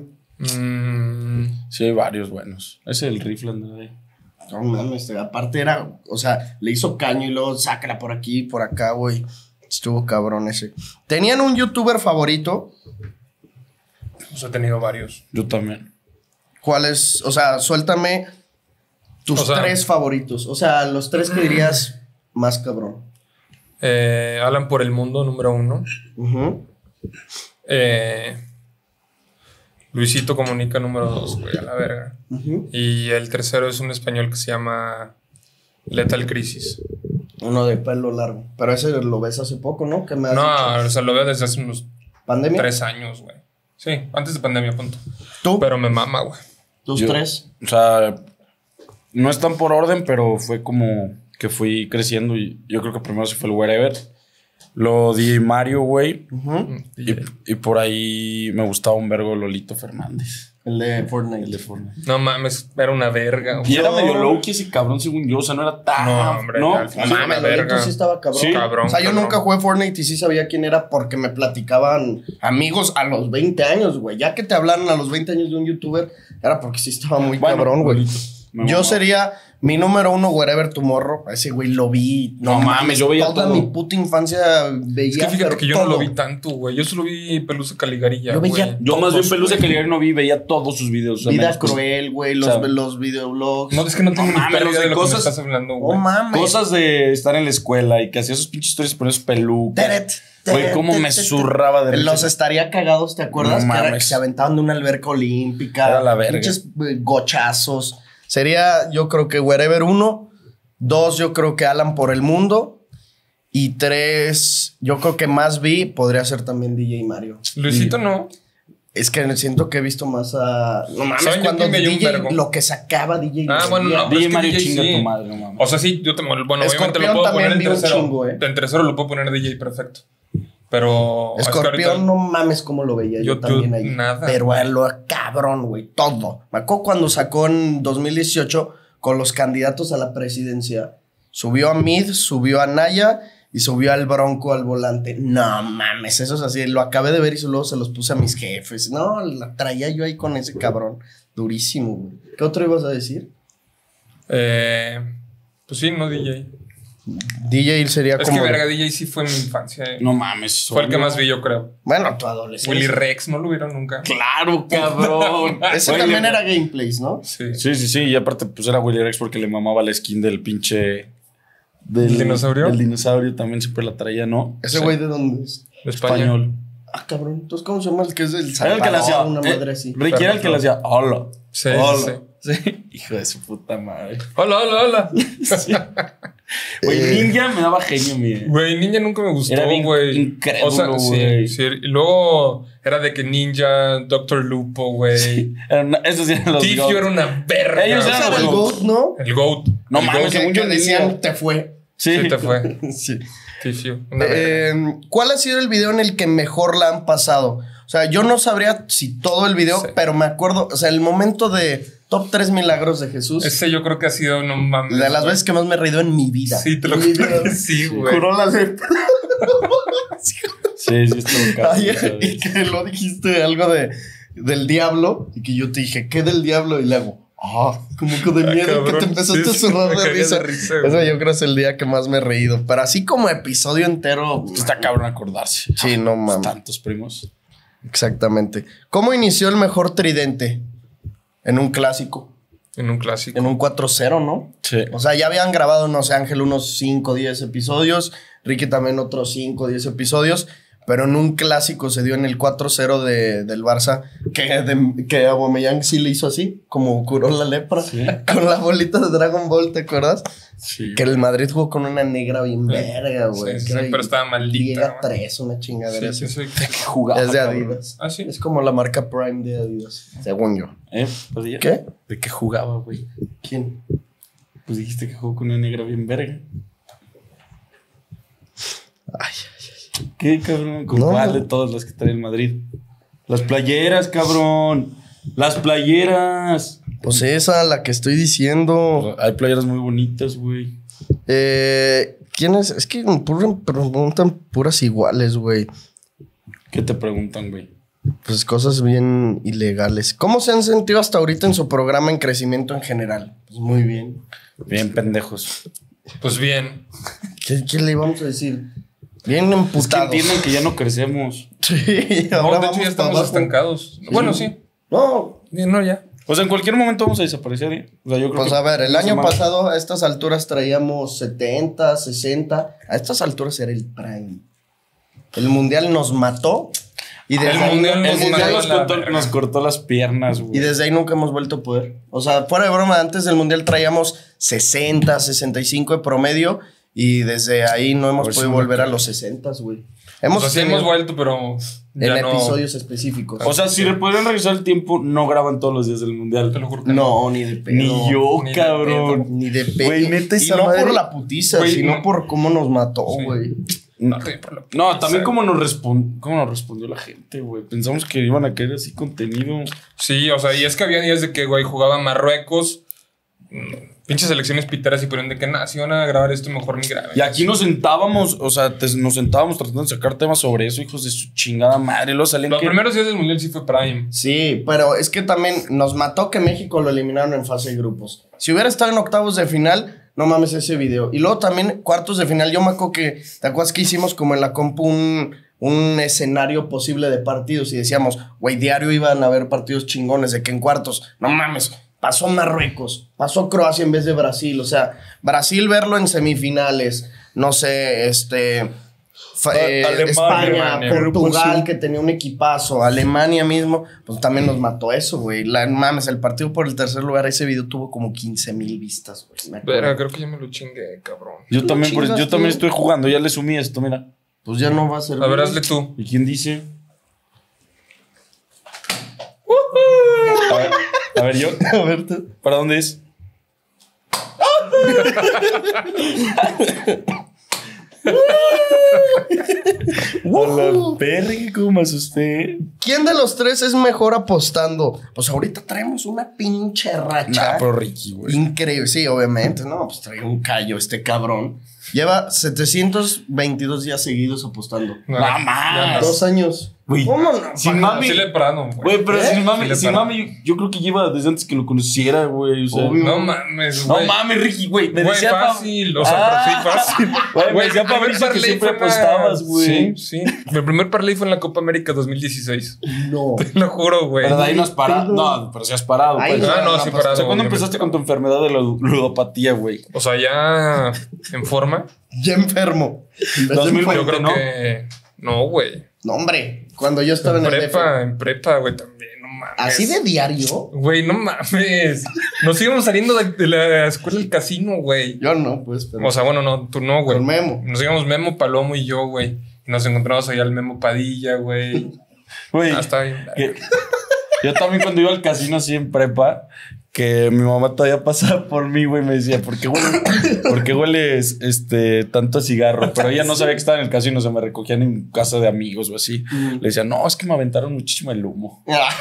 Sí, hay varios buenos. Ese es el rifle Andrade. No mames, aparte era, o sea, le hizo caño y luego sácala por aquí, por acá, güey. Estuvo cabrón ese. ¿Tenían un youtuber favorito? Pues he tenido varios. Yo también. ¿Cuál es? O sea, suéltame tus O sea- 3 favoritos. O sea, los 3 que dirías más cabrón. Alan por el mundo, número 1. Ujú. Luisito Comunica, número 2, güey, a la verga. Ujú. Y el tercero es un español que se llama Lethal Crisis. Uno de pelo largo. Pero ese lo ves hace poco, ¿no? ¿Qué me has dicho? No, o sea, lo veo desde hace unos ¿Pandemia? 3 años, güey. Sí, antes de pandemia, punto. ¿Tú? Pero me mama, güey. ¿Tus Yo- 3? O sea, no están por orden, pero fue como que fui creciendo y yo creo que primero se fue el Wherever. Lo di Mario, güey. Y por ahí me gustaba un vergo Lolito Fernández. El de Fortnite. El de Fortnite. No mames, era una verga, güey. Y era Yo- medio low-key ese cabrón, según yo. O sea, no era tan... No, hombre, ¿no? al final- No mames, Lolito verga. sí estaba cabrón. Sí. Cabrón, O sea, yo cabrón. nunca jugué Fortnite y sí sabía quién era porque me platicaban amigos a los 20 años, güey. Ya que te hablaran a los 20 años de un youtuber, era porque sí estaba muy Bueno, cabrón, güey. Lolito. Me Yo mamaba. sería Mi número 1, Wherever Tomorrow. Ese güey lo vi. No mames, yo veía toda todo. mi puta infancia veía. Es que fíjate pero que yo no lo todo. vi tanto, güey. Yo solo vi Pelusa Caligarilla, Yo veía güey. Yo más bien todos, Pelusa güey. Caligari no vi, veía todos sus videos. O sea, Vida menos cosas- Cruel, güey. o sea, Los videoblogs. No, es que no tengo No ni mames, pérdida los de de lo que me cosas- estás hablando, No güey. mames. Cosas de estar en la escuela y que hacía sus pinches historias por esos pelucas. Teret, Güey, teret, cómo me teret, zurraba de Los risa. estaría cagados, ¿te acuerdas? No Que, era que mames. se aventaban de una alberca olímpica. Era la verga. Pinches gochazos. Sería, yo creo que Wherever 1. 2, yo creo que Alan por el Mundo. Y 3, yo creo que más vi, podría ser también DJ Mario. Luisito no. Es que siento que he visto más a... No mames, ¿Saben? Yo cuando que me dio un DJ, vergo. lo que sacaba DJ. Ah, bueno, no. pero DJ es que Mario DJ chinga sí. tu madre, no mames. O sea, sí, yo te... Bueno, obviamente Escorpión lo puedo también poner en vi un tercero. chingo, En tercero lo puedo poner DJ perfecto. Pero... es que Escorpión, ahorita- no mames cómo lo veía yo, Yo también ahí. nada. Pero a lo cabrón, güey, todo. Me acuerdo cuando sacó en 2018 con los candidatos a la presidencia. Subió a Mid, subió a Naya y subió al Bronco al volante. No mames, eso es así. Lo acabé de ver y luego se los puse a mis jefes. No, la traía yo ahí con ese cabrón. Durísimo, güey. ¿Qué otro ibas a decir? Pues sí, no DJ. DJ sería Es como... que verga, DJ sí fue en mi infancia. No mames. Fue el que obvio. más vi, yo creo. Bueno, tu adolescencia. Willy Rex, ¿no lo vieron nunca? Claro, cabrón. Ese Oye, también era gameplays, ¿no? Sí. Sí. Y aparte, pues era Willy Rex porque le mamaba la skin del pinche. ¿El dinosaurio? El dinosaurio también siempre la traía, ¿no? ¿Ese güey de dónde es? De España. Español. Ah, cabrón. Entonces, ¿cómo se llama el que es del Era el que le hacía. Salvador? Una madre así. Ricky era el que le hacía. Hola. Sí, Hola. sí. Sí. Hijo de su puta madre. Hola, hola, hola. Güey, Ninja me daba genio, mire. Güey, Ninja nunca me gustó, Era bien güey. incrédulo, O sea, güey. sí. Y luego era de que Ninja, Doctor Lupo, güey. Esos eran los Tifio goats. era una verga. Ellos Ese eran era el los GOAT, ¿no? El GOAT. No El mames, GOAT. según yo Que decían, te fue. Sí. Sí te fue. Sí. Tifio. Una verga. ¿Cuál ha sido el video en el que mejor la han pasado? O sea, yo no sabría si todo el video, Sí. pero me acuerdo, o sea, el momento de Top 3 Milagros de Jesús, Ese yo creo que ha sido, no mames. de las veces que más me he reído en mi vida. Sí, te lo Mi juro. vida. Sí, güey. Curó la lepra. Sí, estuvo cabrón, Ay, ¿sabes? y que lo dijiste algo del diablo, y que yo te dije, ¿qué del diablo? Y le hago, como que de miedo, que cabrón. te empezaste Sí, a sí, zurrar me de cagué de risa. risa, Eso güey. yo creo es el día que más me he reído. Pero así como episodio entero, Está cabrón acordarse. sí, no mames. Tantos primos. Exactamente. ¿Cómo inició el mejor tridente? En un clásico. En un clásico. En un 4-0, ¿no? Sí. O sea, ya habían grabado, no sé, Ángel unos 5 o 10 episodios. Ricky también otros 5 o 10 episodios. Pero en un clásico se dio en el 4-0 del Barça. Que Aubameyang sí le hizo así. Como curó la lepra. Sí. Con la bolita de Dragon Ball, ¿te acuerdas? Sí. Que el Madrid jugó con una negra bien verga, güey. Sí, que sí, era pero estaba maldita, Liga ¿no? 3, una chingadera Sí, así. sí, sí. Jugaba, Es de cabrón. Adidas. Ah, sí. Es como la marca Prime de Adidas, según yo. ¿Padilla? ¿Qué? ¿De qué jugaba, güey? ¿Quién? Pues dijiste que jugó con una negra bien verga. Ay, ¿Qué, cabrón? ¿Con No. cuál de todas las que trae el Madrid? Las playeras, cabrón. Las playeras. pues esa, la que estoy diciendo. Hay playeras muy bonitas, güey. ¿Quién es? Es que me preguntan puras iguales, güey. ¿Qué te preguntan, güey? Pues cosas bien ilegales. ¿Cómo se han sentido hasta ahorita en su programa en crecimiento en general? Pues muy bien. Bien pendejos. Pues bien. ¿Qué le íbamos a decir? Bien Es que emputados. entienden que ya no crecemos. Sí, No, ahora de hecho vamos ya estamos para abajo. estancados. Bueno, sí. No, No, ya. O sea, en cualquier momento vamos a desaparecer, ¿eh? O sea, yo creo pues que a ver, el una año semana- pasado a estas alturas traíamos 70, 60. A estas alturas era el prime. El mundial nos mató. Y desde, El ahí, mundial El nos mundial mandó nos a la cortó, verga. nos cortó las piernas, y güey. desde ahí nunca hemos vuelto a poder. O sea, fuera de broma, antes del mundial traíamos 60, 65 de promedio. Y desde ahí no hemos Pues podido sí, volver a los 60, güey. Hemos O sea, sí tenido hemos vuelto, pero en ya no. episodios específicos. O sea, si le pudieran regresar el tiempo, no graban todos los días del mundial. Te lo juro que no, ni de pedo. Ni yo, Ni de cabrón. Ni de pedo. Güey, neta, y esa no madre- por la putiza, Güey, sino no. por cómo nos mató, Sí. güey. No, te- por la no, putiza. también cómo nos respondió la gente, güey. Pensamos que iban a querer así contenido. Sí, o sea, y es que había días de que, güey, jugaba Marruecos. pinches elecciones piteras y ponen de que si van a grabar esto, mejor ni graben. Y aquí nos sentábamos, o sea, nos sentábamos tratando de sacar temas sobre eso, hijos de su chingada madre. Los primeros días del mundial sí fue Prime. Sí, pero es que también nos mató que México lo eliminaron en fase de grupos. Si hubiera estado en octavos de final, no mames ese video. Y luego también cuartos de final, yo me acuerdo que, ¿te acuerdas que hicimos como en la compu un escenario posible de partidos? Y decíamos, güey, diario iban a haber partidos chingones, de que en cuartos, no mames, pasó Marruecos, pasó Croacia en vez de Brasil. O sea, Brasil verlo en semifinales, no sé, España, Portugal, que tenía un equipazo, Alemania mismo, pues también nos mató eso, güey. Mames, el partido por el tercer lugar, ese video tuvo como 15,000 vistas, güey. Pero creo que ya me lo chingué, cabrón. Yo también estoy jugando, ya le sumí esto, mira. Pues ya no va a ser. A ver, hazle tú. ¿Y quién dice? A ver, yo. A ver, tú. ¿Para dónde es? A la perra, cómo me asusté. ¿Quién de los tres es mejor apostando? Pues ahorita traemos una pinche racha. Nah, pero Ricky, güey. Increíble, sí, obviamente. No, pues trae un callo este cabrón. Lleva 722 días seguidos apostando. Mamá. 2 años. Güey, ¿Cómo no? sin mami. Sí le parano, Güey, pero sin Sí le mami, yo creo que lleva desde antes que lo conociera, güey. O sea, No mames, no güey. mames, Ricky, güey. Me Güey, decía fácil. O sea, pero sí, fácil. Güey, me Güey, decía mi primer Fabricio que parlay siempre fue en la- apostabas, güey. Sí. Mi primer parlay fue en la Copa América 2016. No. Te lo juro, güey. Pero de ahí no has parado. No, pero sí has parado, Ay, pues. No, sí, parado. O sea, ¿cuándo obviamente. empezaste con tu enfermedad de la ludopatía, güey? O sea, ya en forma. Ya enfermo. 2020, Yo creo ¿no? que. No, güey. No, hombre. Cuando yo estaba en el DF. En prepa, güey, también. No mames. ¿Así de diario? Güey, no mames. Nos íbamos saliendo de la escuela del casino, güey. Yo no, pues, pero. O sea, bueno, no, tú no, güey. Con Memo. Nos íbamos Memo, Palomo y yo, güey. Y nos encontramos ahí al Memo Padilla, güey. Güey, Está bien. que- yo también cuando iba al casino así en prepa, que mi mamá todavía pasaba por mí, güey, me decía, ¿por qué hueles tanto a cigarro? Pero ella no sabía que estaba en el casino, se me recogían en casa de amigos o así. Le decía, no, es que me aventaron muchísimo el humo.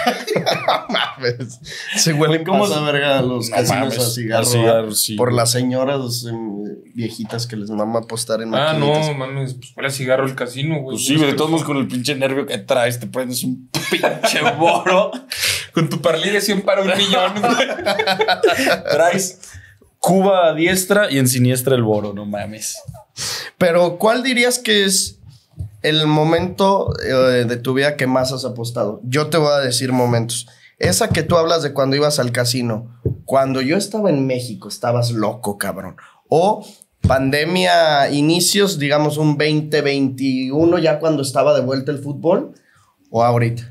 Mames. Se huelen ¿Cómo pasa verga a los No casinos mames, a cigarro. a cigarro, ¿verdad? sí. Por las señoras viejitas que les mama apostar en Ah, maquinitas. no, mames. Pues huele a cigarro el casino, güey. Pues sí, güey, de todos modos con el pinche nervio que traes, te prendes un pinche boro. Con tu parlay de 100 para 1 millón, güey. Traes Cuba a diestra y en siniestra el boro, no mames. Pero, ¿cuál dirías que es el momento de tu vida que más has apostado? Yo te voy a decir momentos. Esa que tú hablas de cuando ibas al casino. Cuando yo estaba en México, estabas loco, cabrón. O pandemia, inicios, digamos un 2021, ya cuando estaba de vuelta el fútbol. O ahorita.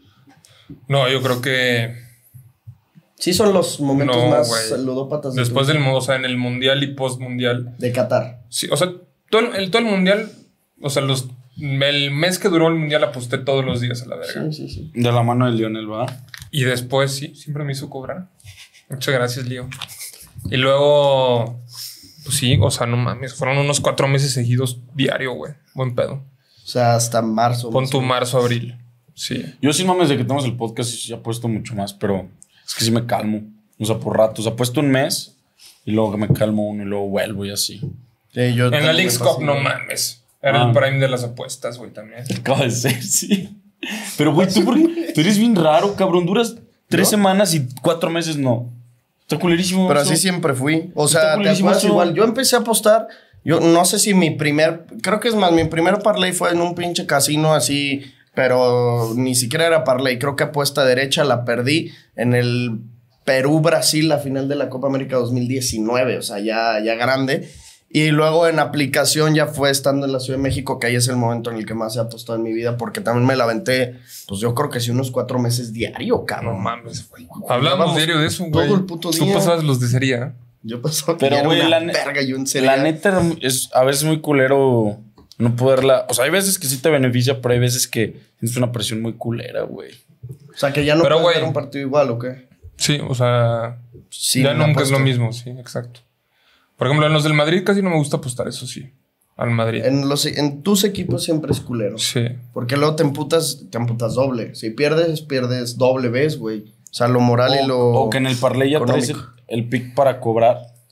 No, yo creo que Sí son los momentos No, más güey. ludópatas de después tu del vida. o sea, en el mundial y post mundial. De Qatar. Sí, o sea, todo el mundial, o sea, el mes que duró el mundial aposté todos los días a la verga. Sí. De la mano de Lionel, ¿va? Y después sí, siempre me hizo cobrar. Muchas gracias, Lío. Y luego, pues sí, o sea, no mames, fueron unos 4 meses seguidos diario, güey. Buen pedo. O sea, hasta marzo. Pon más tu o menos. marzo, abril. Sí. Yo sin mames de que tenemos el podcast sí apuesto mucho más, pero es que sí me calmo. O sea, por ratos. Apuesto un mes y luego que me calmo uno y luego vuelvo y así. Sí, yo En la también Leagues me Cup, pasé. no mames. Era el prime de las apuestas, güey, también. Acaba de ser, sí. Pero, güey, tú eres bien raro, cabrón. Duras 3 semanas y 4 meses no. Está culerísimo. Pero eso. así siempre fui. O Está sea, ¿te culerísimo acuerdas eso. igual? Yo empecé a apostar. Yo no sé si creo que es más, mi primer parlay fue en un pinche casino así, pero ni siquiera era parlay. Creo que apuesta derecha la perdí en el Perú-Brasil, la final de la Copa América 2019. O sea, ya grande. Y luego en aplicación ya fue estando en la Ciudad de México, que ahí es el momento en el que más he apostado en mi vida, porque también me la aventé, pues yo creo que sí, unos 4 meses diario, No cabrón. mames, güey. Hablamos diario de eso, güey. todo el puto Tú día. pasabas los de serie. Yo pasaba Pero, que era güey, una la verga, yo en serio. La neta es a veces muy culero no poderla. O sea, hay veces que sí te beneficia, pero hay veces que es una presión muy culera, güey. O sea, que ya no Pero, puedes güey, ver un partido igual, ¿o qué? Sí, o sea, Sí, ya una nunca es lo apuesta. mismo, sí, exacto. Por ejemplo, en los del Madrid casi no me gusta apostar, eso sí. Al Madrid. En tus equipos siempre es culero. Sí. Porque luego te amputas doble. Si pierdes doble vez, güey. O sea, lo moral y lo... O que en el parlay ya traes económico. el pick para cobrar.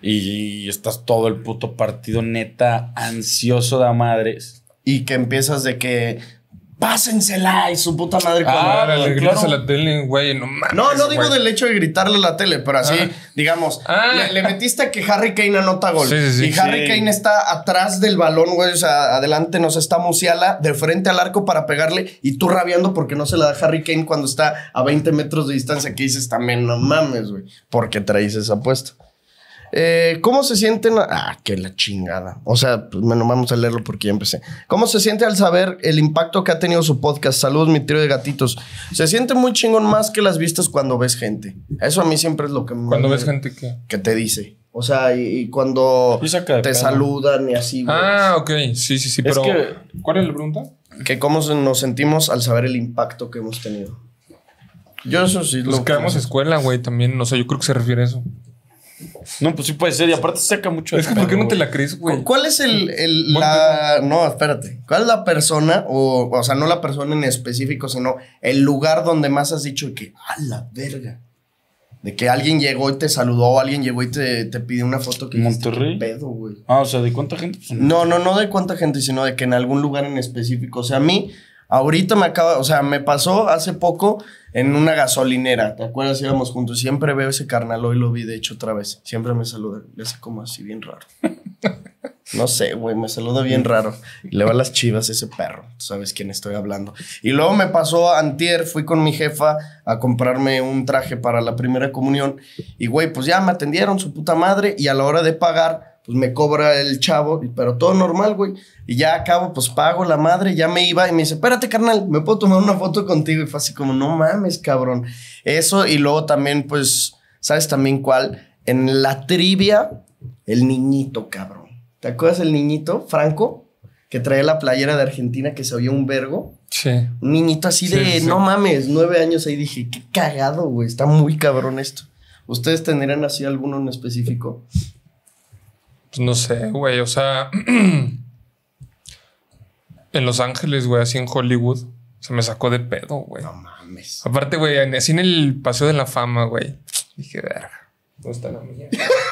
Y estás todo el puto partido neta ansioso de a madres. Y que empiezas de que pásensela y su puta madre. Le gritas a la tele, güey, no mames. No digo del hecho de gritarle a la tele, pero así, digamos, le metiste a que Harry Kane anota gol. Sí. Y Harry Kane está atrás del balón, güey, o sea, adelante nos está Musiala, de frente al arco para pegarle, y tú rabiando porque no se la da Harry Kane cuando está a 20 metros de distancia, que dices también, no mames, güey, porque traes esa apuesta. ¿Cómo se sienten? Que la chingada. O sea, pues bueno, vamos a leerlo porque ya empecé. ¿Cómo se siente al saber el impacto que ha tenido su podcast? Saludos, mi trío de gatitos. Se siente muy chingón más que las vistas cuando ves gente. Eso a mí siempre es lo que... ¿Cuando ves gente qué? Que te dice. O sea, y cuando te saludan y así, güey. Ok. Sí. Pero, ¿cuál es la pregunta? Que cómo nos sentimos al saber el impacto que hemos tenido. Yo eso sí pues lo... creamos escuela, güey, también. O sea, yo creo que se refiere a eso. No, pues sí puede ser. Y aparte saca mucho. Es que ¿por qué no te la crees, güey? ¿Cuál es no, espérate. ¿Cuál es la persona, o sea, no la persona en específico, sino el lugar donde más has dicho que, a la verga? De que alguien llegó y te saludó, o alguien llegó y te pidió una foto que... ¿Monterrey? ¿Qué pedo, güey? O sea, ¿de cuánta gente? Pues, no de cuánta gente, sino de que en algún lugar en específico. O sea, a mí, ahorita me pasó hace poco en una gasolinera. ¿Te acuerdas? Íbamos juntos. Siempre veo ese carnal. Hoy lo vi, de hecho, otra vez. Siempre me saluda. Le hace como así, bien raro. No sé, güey. Me saluda bien raro. Y le va a las chivas ese perro. Tú sabes quién estoy hablando. Y luego me pasó antier. Fui con mi jefa a comprarme un traje para la primera comunión. Y, güey, pues ya me atendieron su puta madre. Y a la hora de pagar, pues me cobra el chavo, pero todo normal, güey. Y ya acabo, pues pago la madre, ya me iba y me dice, espérate, carnal, ¿me puedo tomar una foto contigo? Y fue así como, no mames, cabrón. Eso, y luego también, pues, ¿sabes también cuál? En la trivia, el niñito, cabrón. ¿Te acuerdas el niñito, Franco? Que traía la playera de Argentina, que se oía un vergo. Sí. Un niñito así de, no mames, 9 años. Ahí dije, qué cagado, güey, está muy cabrón esto. ¿Ustedes tendrían así alguno en específico? Pues no sé, güey, o sea, en Los Ángeles, güey, así en Hollywood, se me sacó de pedo, güey. No mames. Aparte, güey, así en el Paseo de la Fama, güey, dije, verga, ¿dónde está la mía?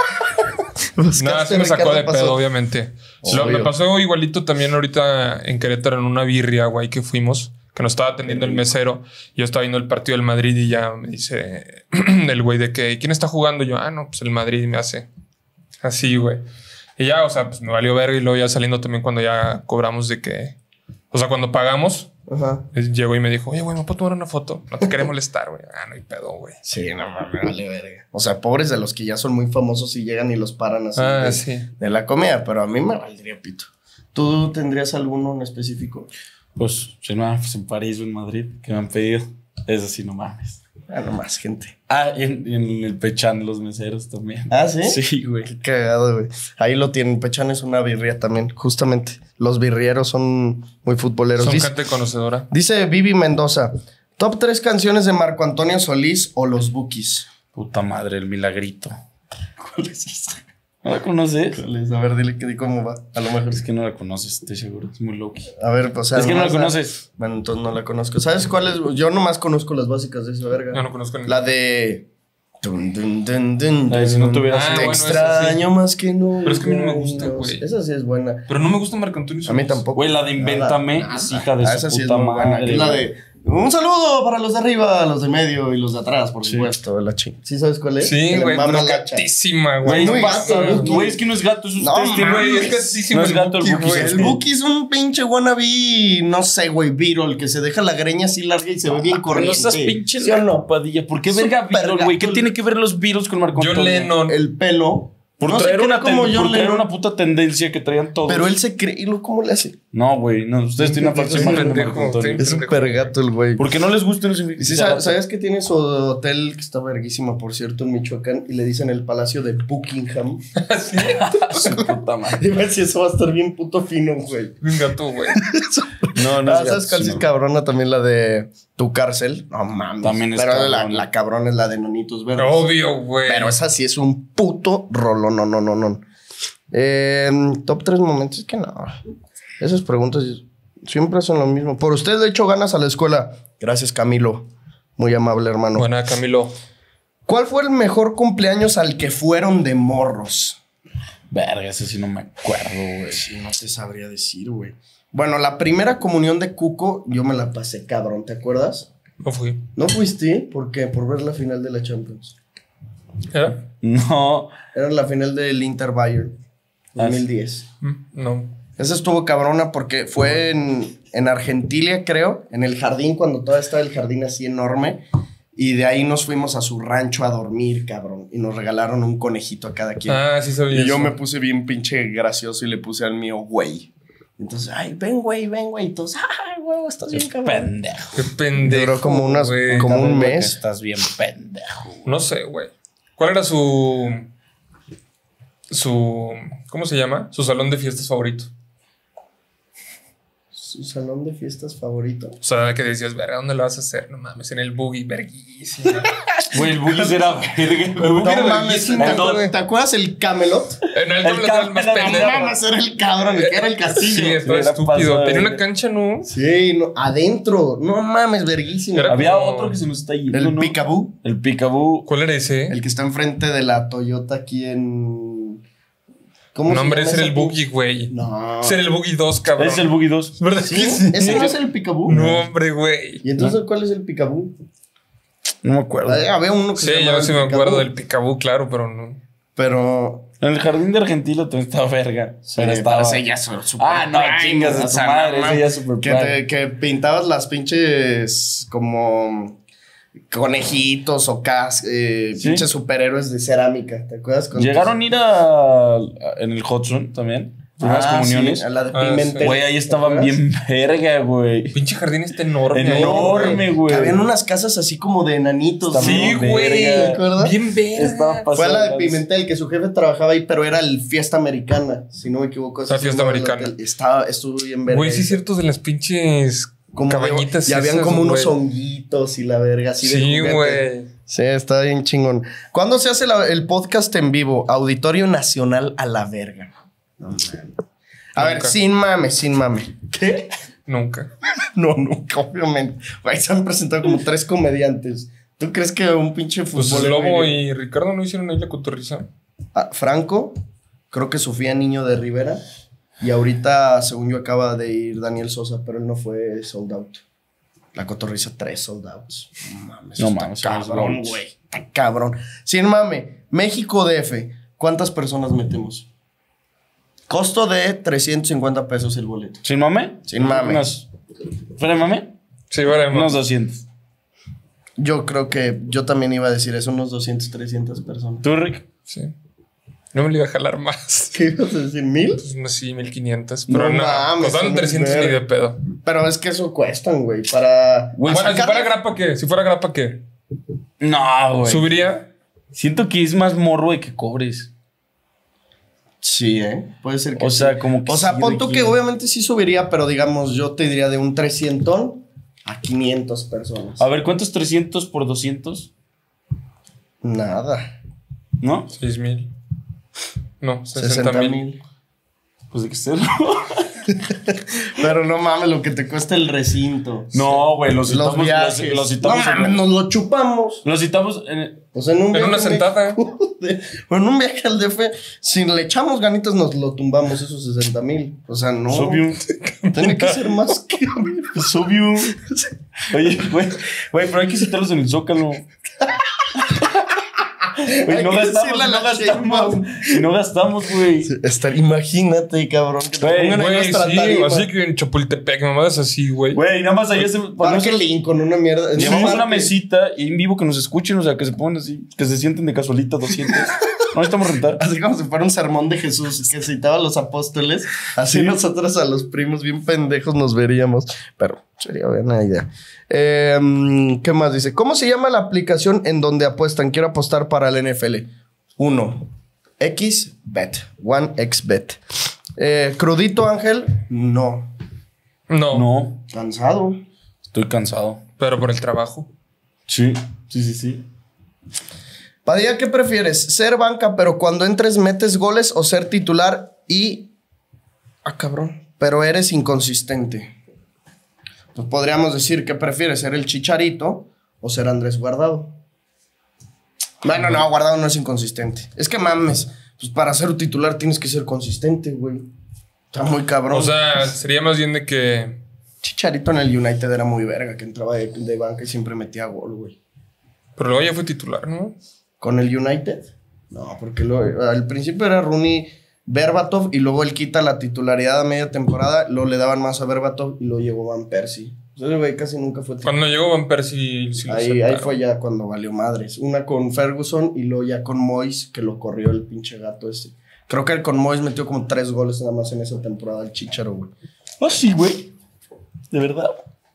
No, así me sacó de pedo, obviamente. Me pasó igualito también ahorita en Querétaro, en una birria, güey, que fuimos, que nos estaba atendiendo el mesero. Yo estaba viendo el partido del Madrid y ya me dice el güey de que, ¿quién está jugando? Yo, no, pues el Madrid, me hace así, güey. Y ya, o sea, pues me valió verga. Y luego ya saliendo también cuando ya cobramos de que... O sea, cuando pagamos, llegó y me dijo, oye, güey, ¿me puedo tomar una foto? No te querés molestar, güey. No hay pedo, güey. Sí, no mames, vale verga. O sea, pobres de los que ya son muy famosos y llegan y los paran así de la comida. Pero a mí me valdría pito. ¿Tú tendrías alguno en específico? Pues, si no, pues en París o en Madrid, que me han pedido. Es así, no mames. No más, gente. Y en el Pechán, los meseros también. ¿Sí? Sí, güey. Qué cagado, güey. Ahí lo tienen. Pechán es una birria también, justamente. Los birrieros son muy futboleros. Son gente conocedora. Dice Vivi Mendoza, top 3 canciones de Marco Antonio Solís o Los Bukis. Puta madre, el Milagrito. ¿Cuál es esa? ¿No la conoces? A ver, dile que cómo va. A lo mejor es que no la conoces, estoy seguro. Es muy low. A ver, o sea, es que no la conoces. Bueno, entonces no la conozco. ¿Sabes cuál es? Yo nomás conozco las básicas de esa verga. Yo no conozco la de... Si no tuvieras... Te extraño más que no. Pero es que a mí no me gusta, güey. Esa sí es buena. Pero no me gusta Marco Antonio Solís. A mí tampoco. Güey, la de Invéntame es hija de su puta madre. Es la de... Un saludo para los de arriba, los de medio y los de atrás, por supuesto. La ching. ¿Sí sabes cuál es? Sí, güey, pero gatísima, güey. Güey, es que no es gato, es un teste, güey. Es gatísimo. No es gato el Buki. El Buki es un pinche wannabe, no sé, güey, Virol, que se deja la greña así larga y se ve bien corriente. No estás pinche no, Padilla. ¿Por qué verga Virol, güey? ¿Qué tiene que ver los Beatles con Marco Antonio? John Lennon. El pelo. Por traer una puta tendencia que traían todos. Pero él se cree. ¿Y cómo le hace? No, güey. No, ustedes tienen una falsa imagen de Marco Antonio. Es un pergato el güey. Porque no les gusta en sí, ¿sabes que tiene su hotel que está verguísima, por cierto, en Michoacán? Y le dicen el Palacio de Buckingham. Sí. Su puta madre. Dime si eso va a estar bien puto fino, güey. Un gato, güey. No es ¿sabes cuál es cabrona también? La de Tu Cárcel. No mames. También es pero la cabrona es la de Nonitos Verdes. Obvio, güey. Pero esa sí es un puto rolón. No. Top 3 momentos. Es que no. Esas preguntas siempre son lo mismo. Por usted le echo ganas a la escuela. Gracias, Camilo. Muy amable, hermano. Buena, Camilo. ¿Cuál fue el mejor cumpleaños al que fueron de morros? Verga, ese sí no me acuerdo, güey. Sí, no te sabría decir, güey. Bueno, la primera comunión de Cuco, yo me la pasé cabrón, ¿te acuerdas? No fui. ¿No fuiste? ¿Por qué? Por ver la final de la Champions. ¿Era? No. Era la final del Inter Bayern 2010. No. Esa estuvo cabrona porque fue en Argentina, creo, en el jardín, cuando todavía estaba el jardín así enorme. Y de ahí nos fuimos a su rancho a dormir, cabrón. Y nos regalaron un conejito a cada quien. Ah, sí sabía. Y yo eso. me puse bien pinche gracioso y le puse al mío, güey. Entonces, ay, ven, güey, ven, güey. Y todos, ay, güey, estás bien cabrón. Pendejo. Qué pendejo. Duró como güey. como un Que mes. estás bien pendejo. No sé, güey. ¿Cuál era su. ¿Cómo se llama? Su salón de fiestas favorito. Su salón de fiestas favorito. O sea, que decías, verga, ¿dónde lo vas a hacer? No mames, en el buggy, verguísimo. Güey, el Bugis era verga. No mames, ¿te acuerdas el Camelot? En el El era el más Camelot, pendejo. No mames, era el cabrón, que era el castillo. Sí, estaba Era estúpido. pasado, Tenía güey. una cancha, ¿no? Sí, no, adentro. No mames, verguísimo. Era Había como- otro que se nos está yendo, El ¿no? Picaboo. El Picaboo. ¿Cuál era ese? El que está enfrente de la Toyota aquí en... ¿Cómo No, hombre, llama ese era esa el buggy, pinche- güey. No. Ese era el buggy 2, cabrón. Es el Buggy 2. ¿Verdad ¿Sí? que sí? ¿Ese no es el Picaboo? No, hombre, güey. ¿Y entonces cuál es el Picaboo? No me acuerdo. Había uno que Sí, se llamaba yo sí el me Picaboo, acuerdo del Picaboo, claro, pero no. Pero... En el jardín de Argentina también estaba verga. Pero estaba. ese ya es super Ah, no, prime, chingas de o tu sea, madre. no Ese ya es mames, super que pintabas las pinches como conejitos o pinches superhéroes de cerámica, ¿te acuerdas? Con Llegaron a ir en el Hudson también. Unas comuniones. Sí, a la de Ah, Pimentel. Güey, ahí ¿te estaban acuerdas? bien verga, güey. Pinche jardín está enorme. Enorme, güey. Habían unas casas así como de enanitos. Está ¿no? Sí, bien güey. verga. ¿Te acuerdas? Bien Estaba verga. Fue a la de pasada. Pimentel, que su jefe trabajaba ahí, pero era el Fiesta Americana, si no me equivoco. La Fiesta Americana. Estuvo bien verga. Güey, sí es cierto de las pinches Como cabañitas. y habían esas, como unos güey. honguitos y la verga así de Sí, juguete. güey. Sí, está bien chingón. ¿Cuándo se hace el podcast en vivo? Auditorio Nacional a la verga. No mames. A ver, Nunca. sin mame, sin mame. ¿Qué? Nunca. No, nunca, obviamente. Güey, se han presentado como 3 comediantes. ¿Tú crees que un pinche Pues futbolero... Lobo iría? y Ricardo no hicieron ahí la cotorriza. Ah, Franco, creo que Sofía Niño de Rivera. Y ahorita, según yo, acaba de ir Daniel Sosa, pero él no fue sold out. La cotorriza 3 sold outs. No mames. No está mames, cabrón, sold güey. Está cabrón. Sin mame, México DF. ¿Cuántas personas metemos? Costo de 350 pesos el boleto. ¿Sin mame? Sin mame. ¿Fuera de mame? Sí, vale, Unos 200. Yo creo que yo también iba a decir eso, unos 200, 300 personas. ¿Tú, Rick? Sí. No me lo iba a jalar más. ¿Qué ibas a decir? ¿1000? Pues no, sí, 1500. No Pero no, mames, costaron son 300 ni verga. de pedo. Pero es que eso cuestan, güey, para... Bueno, si sacarle- fuera grapa, ¿qué? Si fuera grapa, ¿qué? No, güey. ¿Subiría? Siento que es más morro de que cobres. Sí, puede ser que O sí. sea, como que O sea, sí pon tú que requiere. obviamente sí subiría, pero digamos, yo te diría de un 300 a 500 personas. A ver, ¿cuánto es 300 por 200? Nada. ¿No? 6000. No, 60 60,000. mil. Pues de que ser. Pero no mames lo que te cuesta el recinto. No, güey, los Los citamos. viajes. Los citamos. No mames, nos lo chupamos. Los citamos en. O sea, en un En viaje una al sentada. DF, o en un viaje al DF, si le echamos ganitas, nos lo tumbamos esos 60,000. O sea, no. Subió. Tiene que ser más que. Subió. Oye, güey, pero hay que citarlos en el Zócalo. Güey, Hay no que gastamos, decirle a no la gastamos. Y no gastamos, güey. Imagínate, cabrón. Que te Güey, pongan ahí Güey, nuestra sí, tarima. así que en Chapultepec, mamadas así, güey. Güey, nada más allá se Parque Lincoln, una mierda. En llevamos un una parque. mesita y en vivo que nos escuchen, o sea, que se pongan así, que se sienten de casualita 200. No necesitamos rentar. Así como si fuera un sermón de Jesús que citaba a los apóstoles. Así nosotros a los primos bien pendejos nos veríamos. Pero sería buena idea. ¿Qué más dice? ¿Cómo se llama la aplicación en donde apuestan? Quiero apostar para el NFL. 1. XBet. 1xBet. ¿Crudito, Ángel? No. No, No, Cansado. estoy cansado. pero por el trabajo. Sí, sí. Padilla, ¿qué prefieres? ¿Ser banca, pero cuando entres metes goles o ser titular y... Ah, cabrón. Pero eres inconsistente? Pues podríamos decir que prefieres ser el Chicharito o ser Andrés Guardado. Bueno, no, Guardado no es inconsistente. Es que mames. pues para ser un titular tienes que ser consistente, güey. Está muy cabrón. O sea, sería más bien de que... Chicharito en el United era muy verga, que entraba de banca y siempre metía gol, güey. Pero luego ya fue titular, ¿no? ¿Con el United? No, porque al principio era Rooney, Berbatov, y luego él quita la titularidad a media temporada, luego le daban más a Berbatov y luego llegó Van Persie. Entonces, güey, casi nunca fue titular. Cuando llegó Van Persie... Sí ahí fue ya cuando valió madres. Una con Ferguson y luego ya con Moyes, que lo corrió el pinche gato ese. Creo que él con Moyes metió como 3 goles nada más en esa temporada, el Chicharo, güey. Ah, sí, güey. De verdad.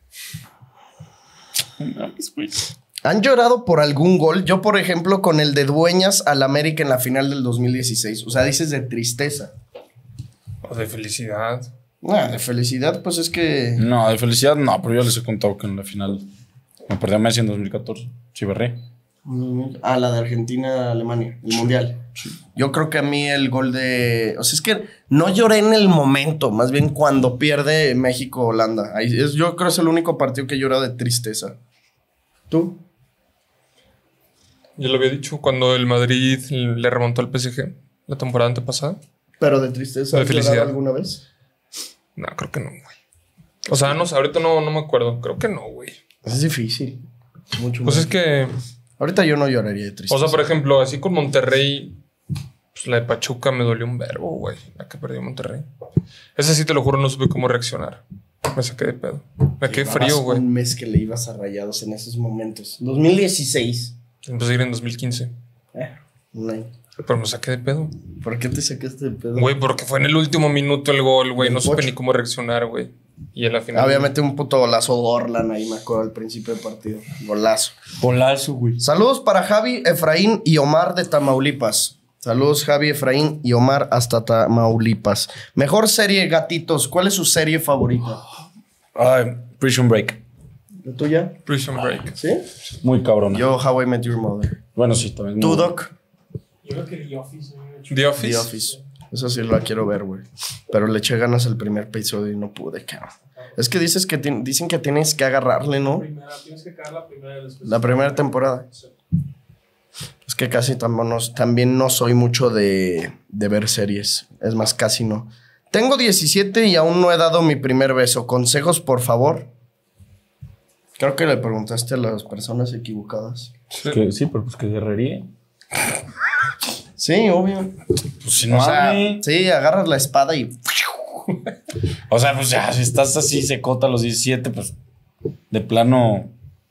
No mames, güey. ¿Han llorado por algún gol? Yo, por ejemplo, con el de Dueñas al América en la final del 2016. O sea, dices de tristeza. O de felicidad. De felicidad, pues es que... No, de felicidad no, pero yo les he contado que en la final me perdí a Messi en 2014. Chiverré. La de Argentina-Alemania, el Mundial. Sí. Yo creo que a mí el gol de... O sea, es que no lloré en el momento, más bien cuando pierde México-Holanda. Yo creo que es el único partido que he llorado de tristeza. ¿Tú? Yo lo había dicho cuando el Madrid le remontó al PSG la temporada antepasada. ¿Pero de tristeza? ¿De felicidad alguna vez? No, creo que no, güey. O sea, no sé, ahorita no me acuerdo. Creo que no, güey. Es difícil. Mucho pues más. Es que... Ahorita yo no lloraría de tristeza. O sea, por ejemplo, así con Monterrey, pues la de Pachuca me dolió un verbo, güey. La que perdió Monterrey. Ese sí, te lo juro, no supe cómo reaccionar. Me saqué de pedo. Me quedé frío, güey. Un mes que le ibas a Rayados en esos momentos. 2016. Empecé a ir en 2015. Un año. Pero me saqué de pedo. ¿Por qué te sacaste de pedo? Güey, porque fue en el último minuto el gol, güey. No supe ni cómo reaccionar, güey. Y en la final... Obviamente un puto golazo de Orlan ahí, me acuerdo, al principio del partido. Golazo. Golazo, güey. Saludos para Javi, Efraín y Omar de Tamaulipas. Saludos, Javi, Efraín y Omar hasta Tamaulipas. Mejor serie, gatitos. ¿Cuál es su serie favorita? Prison Break. ¿La tuya? Prison Break. ¿Sí? Muy cabrón. Yo, How I Met Your Mother. Bueno, sí, también. ¿Tú, Doc? Yo creo que The Office. The Office. The Office. Esa sí la quiero ver, güey. Pero le eché ganas al primer episodio y no pude, cabrón. Es que dicen que tienes que agarrarle, ¿no? Tienes que cagar la primera después. La primera temporada. Sí. Es que casi también no soy mucho de ver series. Es más, casi no. Tengo 17 y aún no he dado mi primer beso. ¿Consejos, por favor? Creo que le preguntaste a las personas equivocadas. Sí, pero pues que guerrería. Sí, obvio. Pues si no, sí, agarras la espada y... O sea, pues ya, si estás así secota a los 17, pues de plano...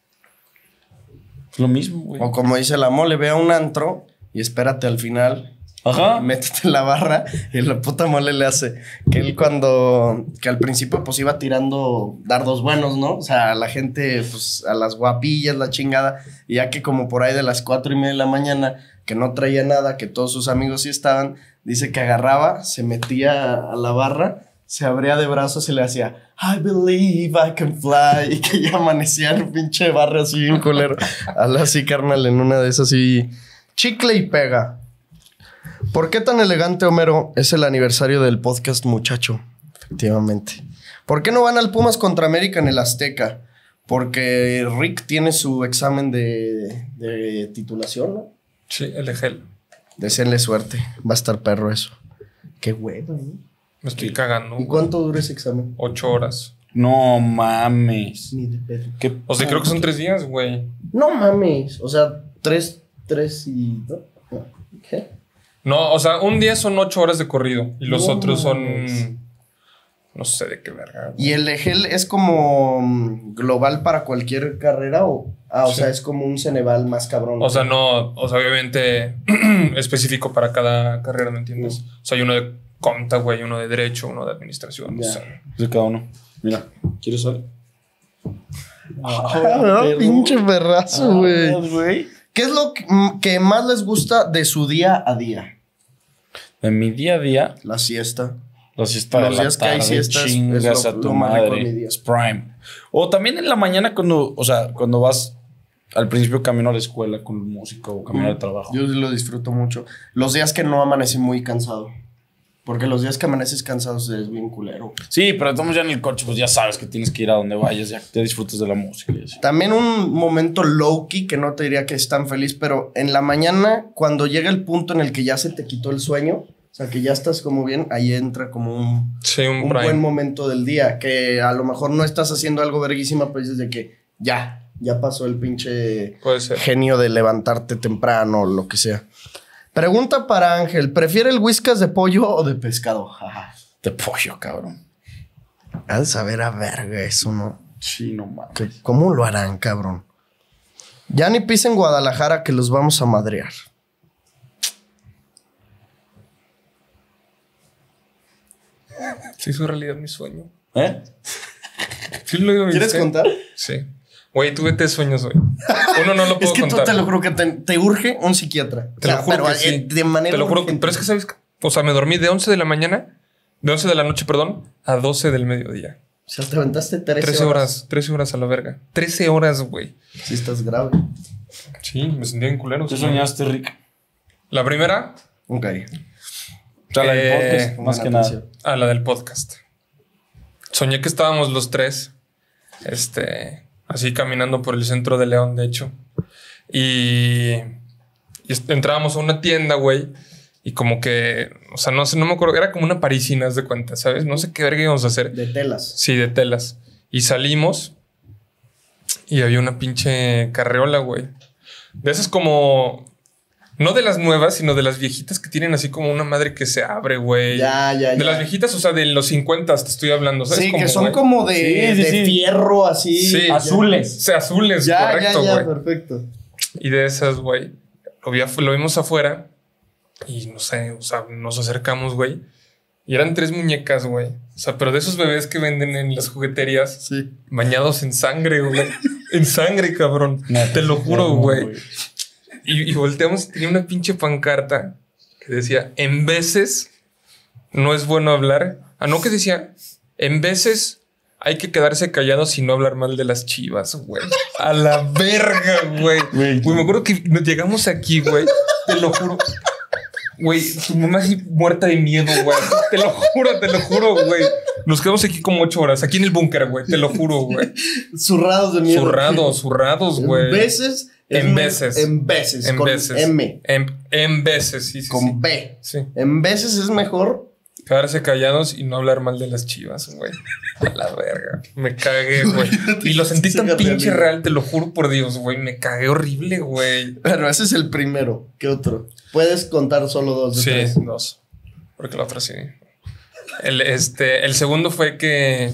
Es lo mismo, güey. O como dice la mole, ve a un antro y espérate al final. Ajá. Métete en la barra y la puta mole le hace. Que él que al principio pues iba tirando dardos buenos, ¿no? O sea, a la gente, pues a las guapillas, la chingada. Y ya que como por ahí de las 4:30 de la mañana, que no traía nada, que todos sus amigos sí estaban, dice que agarraba, se metía a la barra, se abría de brazos y le hacía I believe I can fly. Y que ya amanecía el pinche barrio así bien culero. Hazle así, carnal, en una de esas así. Chicle y pega. ¿Por qué tan elegante, Homero? Es el aniversario del podcast, muchacho. Efectivamente. ¿Por qué no van al Pumas contra América en el Azteca? Porque Rick tiene su examen de titulación, ¿no? Sí, el EGEL. Deseenle suerte. Va a estar perro eso. Qué huevo, ¿no? Me estoy cagando. ¿Y cuánto dura ese examen? 8 horas. No mames. Ni de pedo. ¿Qué? O sea, creo que son 3 días, güey. No mames. O sea, 3 y... ¿Qué? No, o sea, un día son 8 horas de corrido. Y los otros son... mames. No sé de qué verga. ¿Y el EGEL es como global para cualquier carrera o...? O Sí. sea, es como un Ceneval más cabrón. O sea, no... O sea, obviamente específico para cada carrera, ¿me entiendes? O sea, hay uno de conta, güey, uno de derecho, uno de administración. Ya. O sea, De cada uno. Mira, ¿quieres saber? Pinche perrazo, güey. güey. ¿Qué es lo que más les gusta de su día a día? En mi día a día, La siesta. la siesta de Los la días que hay tarde, siestas chingas es a tu lo más rico de mi madre. día. Es prime. O también en la mañana cuando vas al principio camino a la escuela con música o camino al trabajo. Yo lo disfruto mucho. Los días que no amanecí muy cansado. Porque los días que amaneces cansados es bien culero. Sí, pero estamos ya en el coche, pues ya sabes que tienes que ir a donde vayas, ya te disfrutas de la música y así. También un momento low-key, que no te diría que es tan feliz, pero en la mañana, cuando llega el punto en el que ya se te quitó el sueño, o sea, que ya estás como bien, ahí entra como un buen momento del día, que a lo mejor no estás haciendo algo verguísima, pero dices de que ya pasó el pinche genio de levantarte temprano o lo que sea. Pregunta para Ángel, ¿prefiere el whiskas de pollo o de pescado? Ajá. De pollo, cabrón. Has de saber a verga eso, ¿no? Sí, no mames. ¿Cómo lo harán, cabrón? Ya ni pisen Guadalajara que los vamos a madrear. Sí, hizo realidad mi sueño. ¿Eh? ¿Sí lo ¿Quieres contar? Sí. Güey, tuve 3 sueños hoy. Uno no lo puedo contar. Es que contar. tú te lo juro que te urge un psiquiatra. Te lo juro que sí. De manera te lo juro que, pero es que, ¿sabes? O sea, me dormí de 11 de la mañana, de 11 de la noche, perdón, a 12 del mediodía. O sea, te aventaste 13 horas. 13 horas a la verga. 13 horas, güey. Sí, estás grave. Sí, me sentía en culero. ¿Qué soñaste, Rick? La primera. Ok. O sea, la del podcast, más que nada. La del podcast. Soñé que estábamos los 3, así caminando por el centro de León, de hecho. Y entrábamos a una tienda, güey. Y como que, o sea, no sé, no me acuerdo. Era como una parisina, haz de cuenta, ¿sabes? No sé qué verga íbamos a hacer. De telas. Sí, de telas. Y salimos y había una pinche carreola, güey. De esas como... No de las nuevas, sino de las viejitas que tienen así como una madre que se abre, güey. Ya. De las viejitas, o sea, de los 50 te estoy hablando. ¿Sabes? Sí, como, que son güey, como de fierro, así. Sí, azules. O sea, azules, correcto, güey. Ya, perfecto. Y de esas, güey, lo vimos afuera y no sé, o sea, nos acercamos, güey. Y eran 3 muñecas, güey. O sea, pero de esos bebés que venden en las jugueterías. Sí. Bañados en sangre, güey. En sangre, cabrón. Te lo juro, güey. Y volteamos y tenía una pinche pancarta que decía, en veces no es bueno hablar. No, que decía, en veces hay que quedarse callados y no hablar mal de las Chivas, güey. A la verga, güey. Güey, me acuerdo que nos llegamos aquí, güey. Te lo juro. Güey, tu mamá así muerta de miedo, güey. Te lo juro, güey. Nos quedamos aquí como 8 horas, aquí en el búnker, güey. Te lo juro, güey. Zurrados de miedo. Zurrados, güey. En veces. En veces. Con veces. M. En veces, sí. Con B. Sí. En veces es mejor quedarse callados y no hablar mal de las Chivas, güey. A la verga. Me cagué, güey. Y lo sentí tan pinche real, te lo juro por Dios, güey. Me cagué horrible, güey. Pero ese es el primero. ¿Qué otro? Puedes contar solo 2 de 3. Sí, 2. Porque la otra sí. El segundo fue que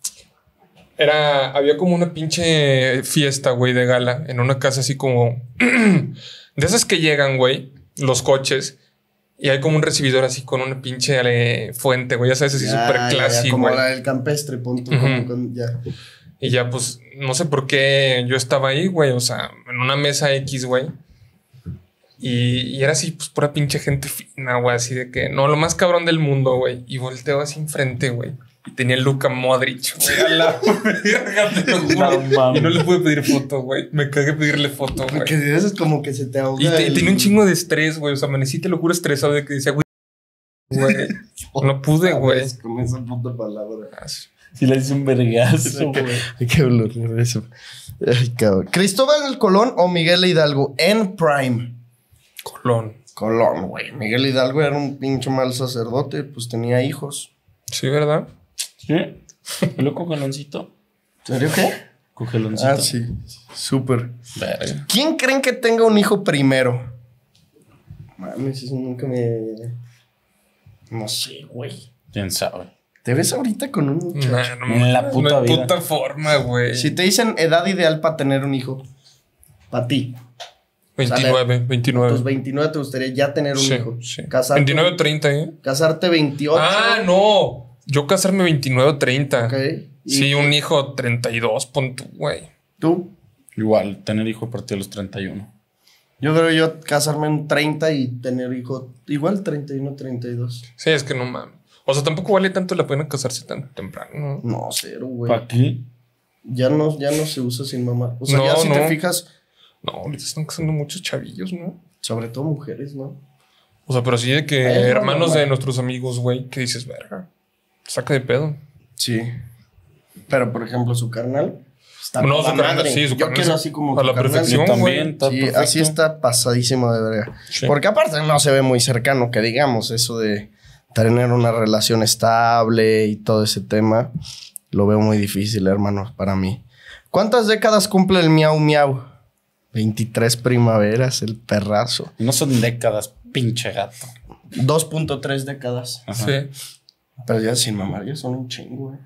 había como una pinche fiesta, güey, de gala en una casa así como de esas que llegan, güey, los coches y hay como un recibidor así con una pinche fuente, güey, ya sabes, así súper clásico, como güey. la del campestre, punto. Ya. Y ya, pues, no sé por qué yo estaba ahí, güey, o sea, en una mesa X, güey. Y era así, pues, pura pinche gente fina, güey, así de que, no, lo más cabrón del mundo, güey. Y volteo así enfrente, güey. Y tenía el Luka Modric, güey, a la verga, te lo juro. Y no le pude pedir foto, güey. Me cagué pedirle foto, güey. Porque eso es como que se te ahoga. Y tenía un chingo de estrés, güey. O sea, amanecí, te lo juro, estresado de que decía, güey. No pude, güey. Con esa puta palabra. Si le hice un vergazo, güey. Hay que bloquear eso. Ay, cabrón. ¿Cristóbal Colón o Miguel Hidalgo en Prime? Colón, güey. Miguel Hidalgo era un pinche mal sacerdote, pues tenía hijos. Sí, ¿verdad? ¿Sí? ¿Lo cogeloncito? ¿En serio qué? Cogeloncito. Ah, sí. Súper. Verga. ¿Quién creen que tenga un hijo primero? Mames, eso nunca me... No sé, güey. ¿Quién sabe? ¿Te ves ahorita con un muchacho? No, en la puta vida. puta forma, güey. Si te dicen edad ideal para tener un hijo, para ti. 29. A tus 29 te gustaría ya tener un hijo. Sí. Casarte, 29 o 30, ¿eh? Casarte 28. Ah, no. Yo casarme 29 o 30. Ok. Sí, un hijo 32, pon tú, güey. ¿Tú? Igual, tener hijo a partir de los 31. Yo creo yo casarme en 30 y tener hijo igual 31, 32. Sí, es que no mames. O sea, tampoco vale tanto la pena casarse tan temprano, ¿no? No, cero, güey. ¿Para qué? Ya no se usa sin mamá. O sea, No, ya si no. te fijas, No, ahorita están casando muchos chavillos, ¿no? sobre todo mujeres, ¿no? O sea, pero sí de que Es hermanos normal. de nuestros amigos, güey, que dices, verga, saca de pedo. Sí. Pero, por ejemplo, su carnal está No, toda su carnal, madre. sí, su Yo carnal quiero es así como a tu la carnal. perfección, Yo güey. también, está Sí, perfecto. así está pasadísimo de verga. Sí. Porque aparte no se ve muy cercano, que digamos, eso de tener una relación estable y todo ese tema, lo veo muy difícil, hermano, para mí. ¿Cuántas décadas cumple el Miau Miau? 23 primaveras, el perrazo. No son décadas, pinche gato. 2.3 décadas. Ajá. Sí. Pero ya sin mamar, ya son un chingo, güey.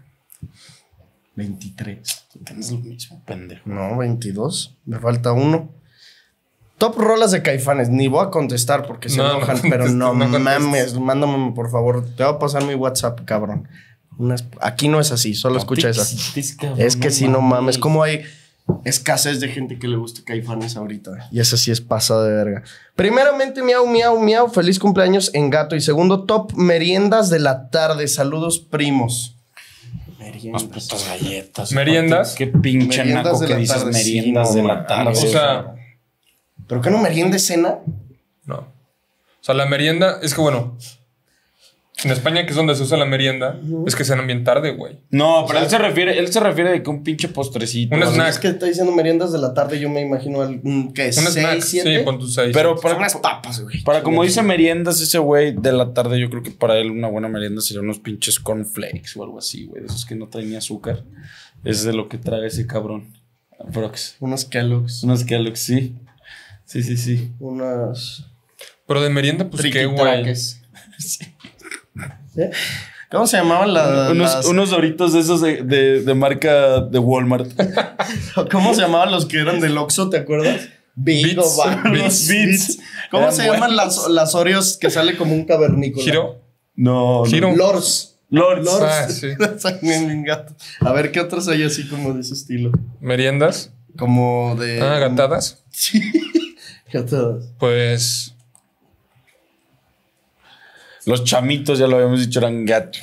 23. Tienes lo mismo, pendejo. No, 22. Me falta uno. Top rolas de Caifanes. Ni voy a contestar porque se No, no enojan, pero contestes, no, no contestes. mames. Mándame, por favor. Te voy a pasar mi WhatsApp, cabrón. Aquí no es así, solo escucha esa. Es que si no mames, como hay escasez de gente que le guste Caifanes ahorita. Y esa sí es pasada de verga. Primeramente, miau, miau, miau. Feliz cumpleaños en gato. Y segundo, top meriendas de la tarde. Saludos, primos. Unas Meriendas. putas galletas. ¿Meriendas? Qué pinche Meriendas naco de que la dices tarde, meriendas sí, de no, la tarde. O sea, ¿Pero qué no merienda cena? no. O sea, la merienda, es que bueno, en España, que es donde se usa la merienda, es que cenan bien tarde, güey. no, pero él se refiere de que un pinche postrecito. Un algo snack. Es que está diciendo meriendas de la tarde. Yo me imagino algún, ¿qué es? Un snack, 6, 7. sí, pon tus 6. Pero Para unas papas, güey. Para como dice meriendas ese güey de la tarde, yo creo que para él una buena merienda sería unos pinches cornflakes o algo así, güey. De esos que no traen ni azúcar. Es de lo que trae ese cabrón. Aprox. Unos Kellogg's. Unos Kellogg's, sí. Sí, sí, sí. Unos Pero de merienda, pues qué, güey. triquitraques. ¿Eh? ¿Cómo se llamaban Unos doritos de esos de marca de Walmart. ¿Cómo se llamaban los que eran del Oxxo? ¿Te acuerdas? Big Beats. o Beats. Beats. ¿Cómo Eran se llaman buenos. las Oreos que sale como un cavernícola? Giro. No, Giro. Lords. Lords. Ah, sí. Son bien gatos. A ver, ¿qué otros hay así como de ese estilo? Meriendas. Como de... Gatadas. Sí. Gatadas. Pues. Los chamitos, ya lo habíamos dicho, eran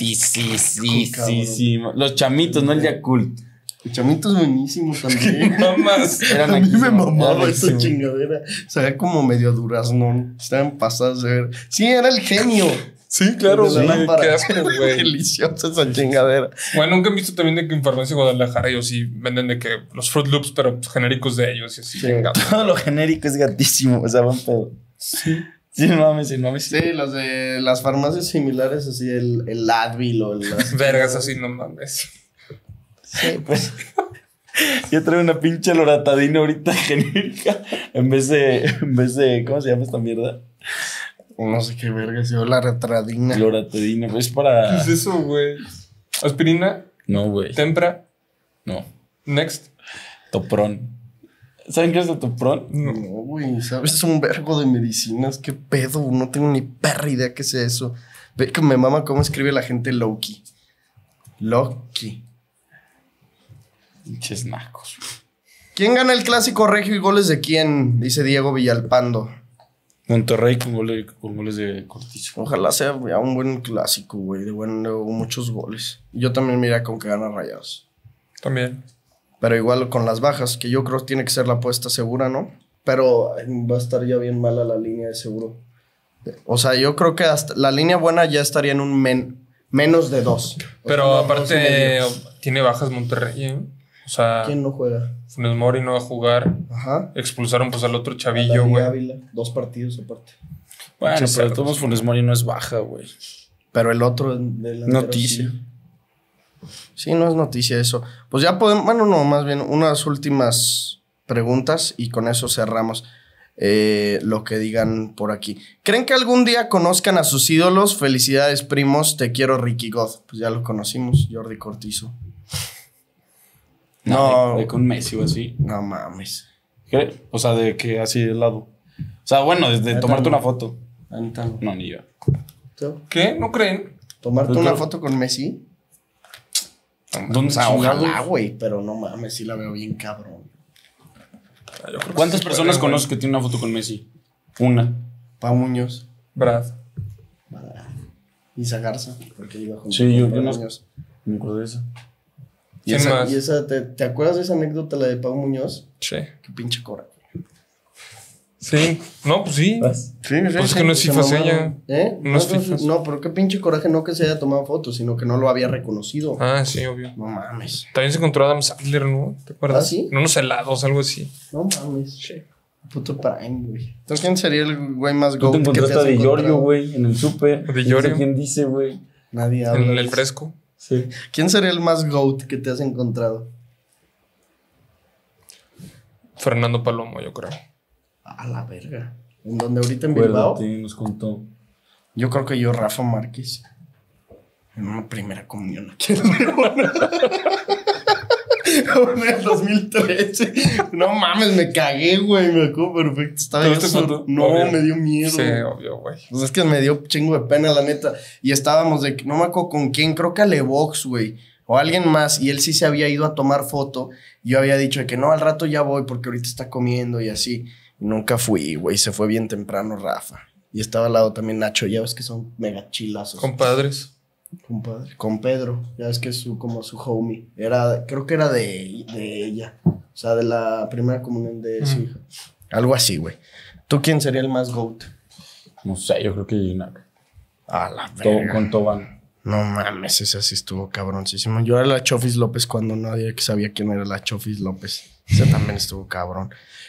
gatísimos. Los chamitos, no el Yakult. El chamito es buenísimo también. Mamás. Eran A mí me riquísimos, mamaba eran esa riquísimos. chingadera. Se veía como medio duraznón. Estaban pasadas de ver. Sí, era el genio. Sí, claro, El de la güey. lámpara. Qué asco, güey. Deliciosa esa chingadera. Bueno, nunca he visto también de que en Farmacia Guadalajara ellos sí venden de que los Fruit Loops, pero genéricos de ellos y así. Sí. Venga. Todo lo genérico es gatísimo, o sea, buen pedo. Sí. Sí, no mames, sí, no mames. Sí, los de las farmacias similares, así el Advil o las... Vergas así, no mames. Sí, pues. Yo traigo una pinche loratadina ahorita genérica. En vez de. ¿Cómo se llama esta mierda? No sé qué verga, se la retradina. Loratadina. Pues es ¿Qué para. es eso, güey? Aspirina, No, güey. Tempra, No. Next. Toprón. ¿Saben qué es el Toprón? No, güey, ¿sabes? Es un vergo de medicinas. ¿Qué pedo? No tengo ni perra idea qué es eso. Ve que me mama cómo escribe la gente Loki. Loki. Pinches nacos. ¿Quién gana el clásico regio y goles de quién? Dice Diego Villalpando. Monterrey con goles de Cortizo. Ojalá sea ya un buen clásico, güey. De muchos goles. Yo también mira con que gana Rayados. También. Pero igual con las bajas, que yo creo que tiene que ser la apuesta segura, ¿no? Pero va a estar ya bien mala la línea de seguro. O sea, yo creo que hasta la línea buena ya estaría en un menos de 2. Pero aparte tiene bajas Monterrey, ¿eh? O sea, ¿Quién no juega? Funes Mori no va a jugar. Ajá. Expulsaron pues al otro David chavillo, güey. Ávila, 2 partidos aparte. Bueno, Sí, pero sí. todos Funes Mori no es baja, güey. Pero el otro delantero Noticia. Sí. Sí, no es noticia eso. Pues ya podemos, bueno, no, más bien unas últimas preguntas y con eso cerramos lo que digan por aquí. ¿Creen que algún día conozcan a sus ídolos? Felicidades, primos, te quiero, Ricky God. Pues ya lo conocimos, Jordi Cortizo. No. De con Messi o así. No mames. ¿Qué? O sea, de que así de lado. O sea, bueno, desde tomarte una foto. Ahorita no. No, ni yo. ¿Tú? ¿Qué? ¿No creen? ¿Tomarte Pues una yo- foto con Messi? ¿Dónde O sea, chingados? ojalá, güey, pero no mames, sí la veo bien cabrón. Yo creo que ¿Cuántas sí personas pueden, güey. conoces que tienen una foto con Messi? Una. Pa Muñoz. Brad. Isa Garza, porque iba junto Sí, yo con conozco. Muñoz. Me acuerdo de eso. Y ¿Quién esa, más? y esa ¿te acuerdas de esa anécdota, la de Pau Muñoz? Sí. Qué pinche coraje. Sí. No, pues sí. Sí, Pues es que no es FIFAs ella. No es FIFAs. No, pero qué pinche coraje, no que se haya tomado fotos, sino que no lo había reconocido. Ah, sí, obvio. No mames. También se encontró a Adam Sandler, ¿no? ¿Te acuerdas? ¿Ah, sí? En unos helados, algo así. No mames. Sí. Puto Prime, güey. ¿Tú quién sería el güey más Tú te goat que te encontraste has a De encontrado? Giorgio, güey, en el súper. De No Giorgio. sé quién dice, güey. Nadie habla. En de el eso. fresco. Sí. ¿Quién sería el más goat que te has encontrado? Fernando Palomo, yo creo. A la verga. ¿En dónde ahorita en Bilbao? Acuérdate, nos contó. Yo creo que yo, Rafa Márquez. En una primera comunión aquí en León. En el 2013. No mames, me cagué, güey. Me acuerdo perfecto. Estaba ¿Te yo diste solo. foto? No, Obvio. me dio miedo. Sí, obvio, güey. Pues es que me dio chingo de pena, la neta. Y estábamos de... No me acuerdo con quién. Creo que Alevox, güey. O alguien más. Y él sí se había ido a tomar foto. Yo había dicho de que no, al rato ya voy porque ahorita está comiendo y así. Y nunca fui, güey. Se fue bien temprano Rafa. Y estaba al lado también Nacho. Ya ves que son mega chilazos. Compadres. Compadre. Con Pedro. Ya ves que es como su homie. Creo que era de ella. O sea, de la primera comunión de su hija. Algo así, güey. ¿Tú quién sería el más goat? No sé, yo creo que Ginac. A la verga. Con Tobán. No mames, ese sí estuvo cabroncísimo. Yo era la Chofis López cuando nadie sabía quién era la Chofis López. Ese también estuvo cabrón.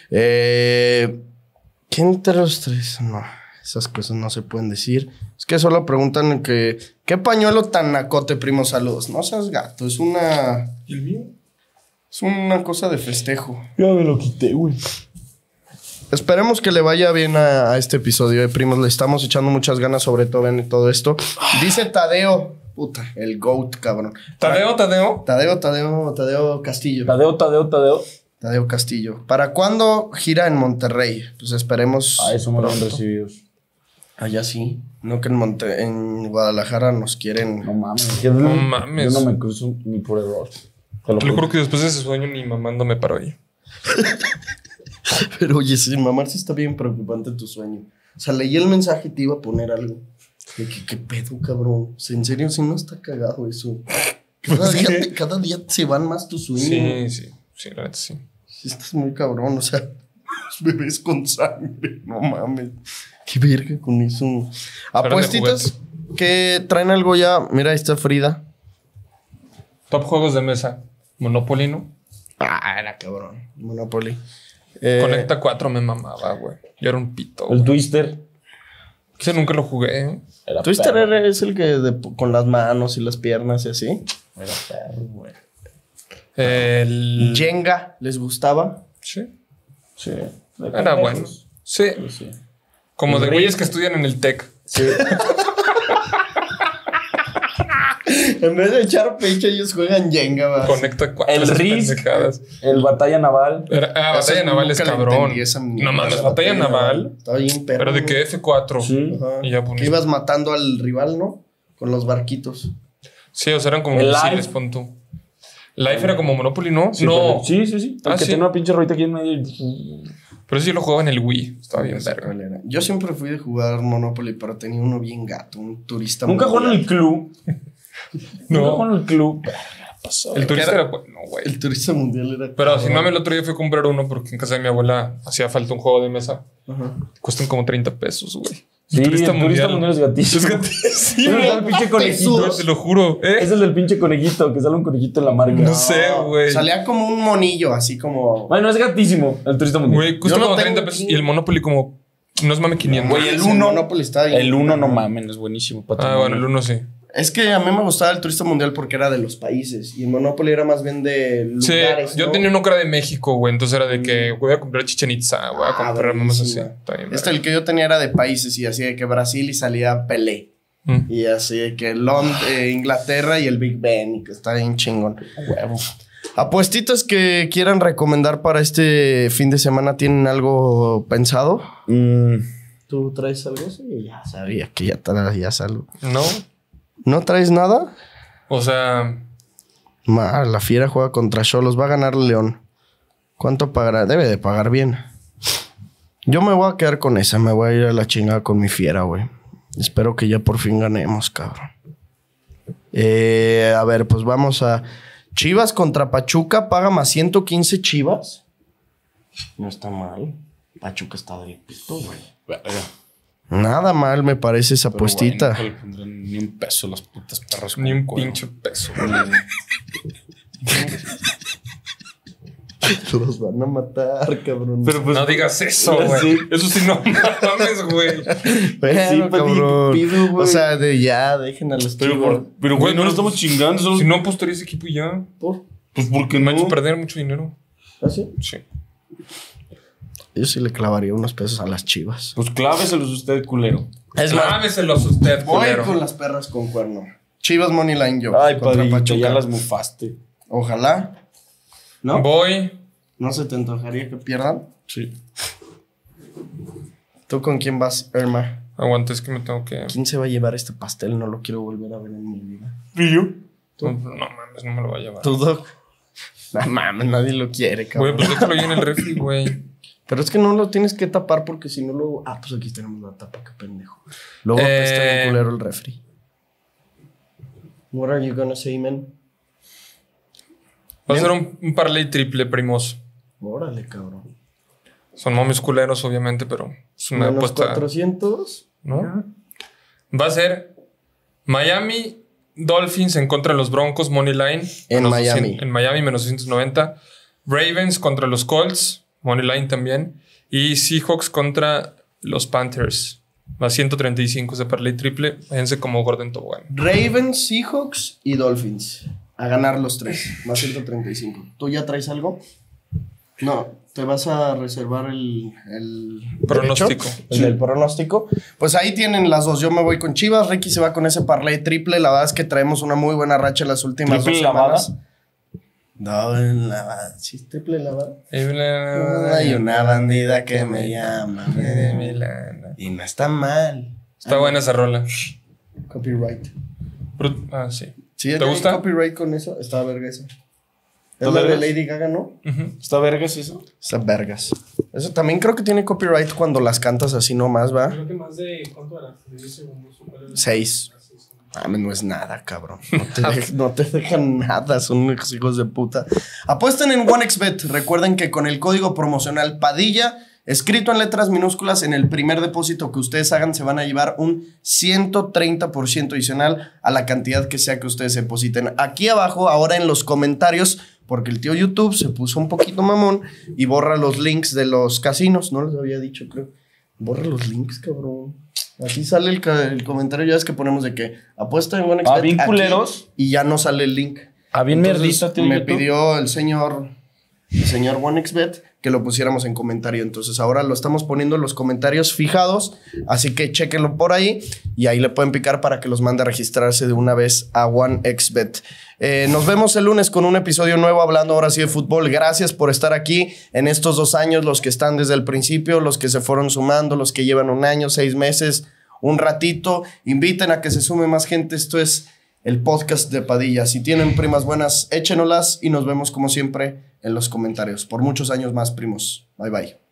¿Quién de los tres? No, esas cosas no se pueden decir. Es que solo preguntan que... ¿Qué pañuelo tan nacote, primo? Saludos. No seas gato, es una... ¿Y el mío? Es una cosa de festejo. Ya me lo quité, güey. Esperemos que le vaya bien a este episodio, primos. Le estamos echando muchas ganas, sobre todo en todo esto. Dice Tadeo. Puta, el GOAT, cabrón. Tadeo. Tadeo Castillo. Tadeo Castillo. ¿Para cuándo gira en Monterrey? Pues esperemos. Eso muy bien pronto. recibidos. Allá sí. No que en Guadalajara nos quieren. No mames. No mames. Yo no me cruzo ni por error. Te lo Te lo juro. juro que después de ese sueño ni mamándome paro ahí. Pero oye, sí, mamar sí está bien preocupante tu sueño. O sea, leí el mensaje y te iba a poner algo. De que, ¿qué pedo, cabrón? O sea, en serio, si no está cagado eso. Cada día se van más tus sueños. Sí, la neta sí. Sí, estás muy cabrón, o sea, los bebés con sangre, no mames. Qué verga con eso. Apuestitas que traen algo ya. Mira, ahí está Frida. Top juegos de mesa. Monopoly, ¿no? Ah, era cabrón. Monopoly. Conecta 4 me mamaba, güey. Yo era un pito. El Twister. Ese nunca lo jugué, ¿eh? Era Twister perro. es el que con las manos y las piernas y así. Era perro, güey. El... Jenga, ¿les gustaba? Sí. Sí. Era bueno. Sí. Sí. Como de El güeyes Risk. que estudian en el TEC. Sí. En vez de echar pecho, ellos juegan Jenga, ¿verdad? Conecta 4. El esas Risk. pendejadas. El Batalla Naval. Batalla Esa naval es nunca la cabrón. entendí, esa mierda. No mames, batalla naval. Estaba bien perro. Pero de que F4. Sí. Ajá. Y ya Que pones. ibas matando al rival, ¿no? Con los barquitos. Sí, o sea, eran como El misiles, Life. pon tú. Life era como Monopoly, ¿no? Sí, no. Sí. El Ah, que sí. tiene una pinche ruedita aquí en medio. y- Pero eso yo lo jugaba en el Wii. Estaba bien No sé verga. cuál era. Yo siempre fui de jugar Monopoly, pero tenía uno bien gato, un turista. Nunca jugó en el club. No. Nunca jugó en el club. El turista era- era bueno, güey. El turista mundial era. Pero sin mame, el otro día fui a comprar uno porque en casa de mi abuela hacía falta un juego de mesa. Ajá. Cuestan como 30 pesos, güey. Sí, el turista mundial es gatísimo. Es gatísimo. Es el pinche conejito. Yo te lo juro. Es el del pinche conejito, que sale un conejito en la marca. No sé, güey. Salía como un monillo, así como. Bueno, es gatísimo el turista mundial. Güey, cuesta Yo lo como tengo 30 pesos. aquí. Y el Monopoly como... No es mame 500. Güey, el Ese uno- Monopoly estaba bien. El 1 no mamen, es buenísimo. Ah, patrimonio. bueno, el 1 sí. Es que a mí me gustaba el turista mundial porque era de los países. Y el Monopoly era más bien de Sí, lugares. yo ¿no? tenía uno que era de México, güey. Entonces era de que voy a comprar Chichen Itza, voy a comprar mamás así. buenísima. Está bien, El que yo tenía era de países y así de que Brasil y salía Pelé. Mm. Y así de que Inglaterra y el Big Ben. Y que está bien chingón. Huevo. Apuestitas que quieran recomendar para este fin de semana, ¿tienen algo pensado? ¿Tú traes algo? Sí, ya sabía que ya traías algo. No, ¿No traes nada? o sea, La Fiera juega contra Xolos. Va a ganar León. ¿Cuánto pagará? Debe de pagar bien. Yo me voy a quedar con esa. Me voy a ir a la chingada con mi Fiera, güey. Espero que ya por fin ganemos, cabrón. A ver, pues vamos a... Chivas contra Pachuca. Paga más 115 Chivas. No está mal. Pachuca está del pito, güey. Verga. Nada mal me parece esa Pero, apuestita. güey, nunca le pondrán ni un peso a las putas perras. Ni con un cuero. pinche peso. Los van a matar, cabrón. Pero pues, No digas eso, güey. Sí. Eso sí, no mames, güey. Bueno, Sí, cabrón. pido, güey. O sea, ya, dejen a los chivos. pero güey, no lo estamos chingando. Solo... Si no apostaría ese equipo y ya. ¿Por? Pues porque Me ha hecho no. perder mucho dinero. ¿Ah, sí? Sí. Yo sí le clavaría unos pesos a las chivas. Pues cláveselos usted, culero. Es más, Cláveselos usted, voy culero. con las perras con cuerno. Chivas Moneyline yo. Ay, contra padrito, Pachuca. ya las mufaste. Ojalá. ¿No? Voy. ¿No se te antojaría que pierdan? Sí. ¿Tú con quién vas, Irma? Aguanta, es que me tengo que... ¿Quién se va a llevar este pastel? No lo quiero volver a ver en mi vida. ¿Y yo? No mames, no me lo voy a llevar. ¿Tú, Doc? No mames, nadie lo quiere, Güey, cabrón. pues déjalo ahí en el refri, güey. Pero es que no lo tienes que tapar porque si no luego... Ah, pues aquí tenemos la tapa, qué pendejo. Luego apesta bien culero el refri. What are you gonna say, man? Va a ser un parlay triple, primos. Órale, cabrón. Son momios culeros, obviamente, pero es una Menos apuesta... 400. ¿No? Va a ser Miami Dolphins en contra de los Broncos, Moneyline. En menos Miami. 200 en Miami, menos 290. Ravens contra los Colts, Moneyline también. Y Seahawks contra los Panthers. Más 135 ese parlay triple. Fíjense como Gordon Tobogán. Ravens, Seahawks y Dolphins. A ganar los tres. Más 135. ¿Tú ya traes algo? No. ¿Te vas a reservar el Pronóstico. derecho? El del pronóstico. Pues ahí tienen las dos. Yo me voy con Chivas. Ricky se va con ese parlay triple. La verdad es que traemos una muy buena racha en las últimas ¿Triple 2 lavada? semanas. Doble lavada. ¿Sí, triple lavada? Está Hay una bandida que me llama. Y no está mal. buena esa rola. Copyright. Sí. ¿Sí? ¿Te ¿Hay gusta? copyright con eso? Está verga eso. ¿Es ¿Está la de vergas? Lady Gaga, no? ¿Está vergas eso? Está vergas. Eso también creo que tiene copyright cuando las cantas así nomás, ¿va? Creo que más de, ¿cuánto era? De 10 segundos. 6. No es nada, cabrón. No te dejan nada, son unos hijos de puta. Apuesten en OneXBet. Recuerden que con el código promocional Padilla, escrito en letras minúsculas, en el primer depósito que ustedes hagan se van a llevar un 130% adicional a la cantidad que sea que ustedes depositen. Aquí abajo, ahora en los comentarios, porque el tío YouTube se puso un poquito mamón y borra los links de los casinos. No les había dicho, creo. Borra los links, cabrón. Así sale el comentario, ya es que ponemos de que apuesta en OneXBet. bien aquí, culeros. y ya no sale el link. Bien Entonces, mierdita, tío. me YouTube. pidió el señor OneXBet que lo pusiéramos en comentario. Entonces ahora lo estamos poniendo en los comentarios fijados. Así que chéquenlo por ahí y ahí le pueden picar para que los mande a registrarse de una vez a OneXBet. Nos vemos el lunes con un episodio nuevo hablando ahora sí de fútbol. Gracias por estar aquí en estos 2 años, los que están desde el principio, los que se fueron sumando, los que llevan 1 año, 6 meses, un ratito. Inviten a que se sume más gente. Esto es el podcast de Padilla. Si tienen primas buenas, échenolas y nos vemos como siempre en los comentarios. Por muchos años más, primos. Bye, bye.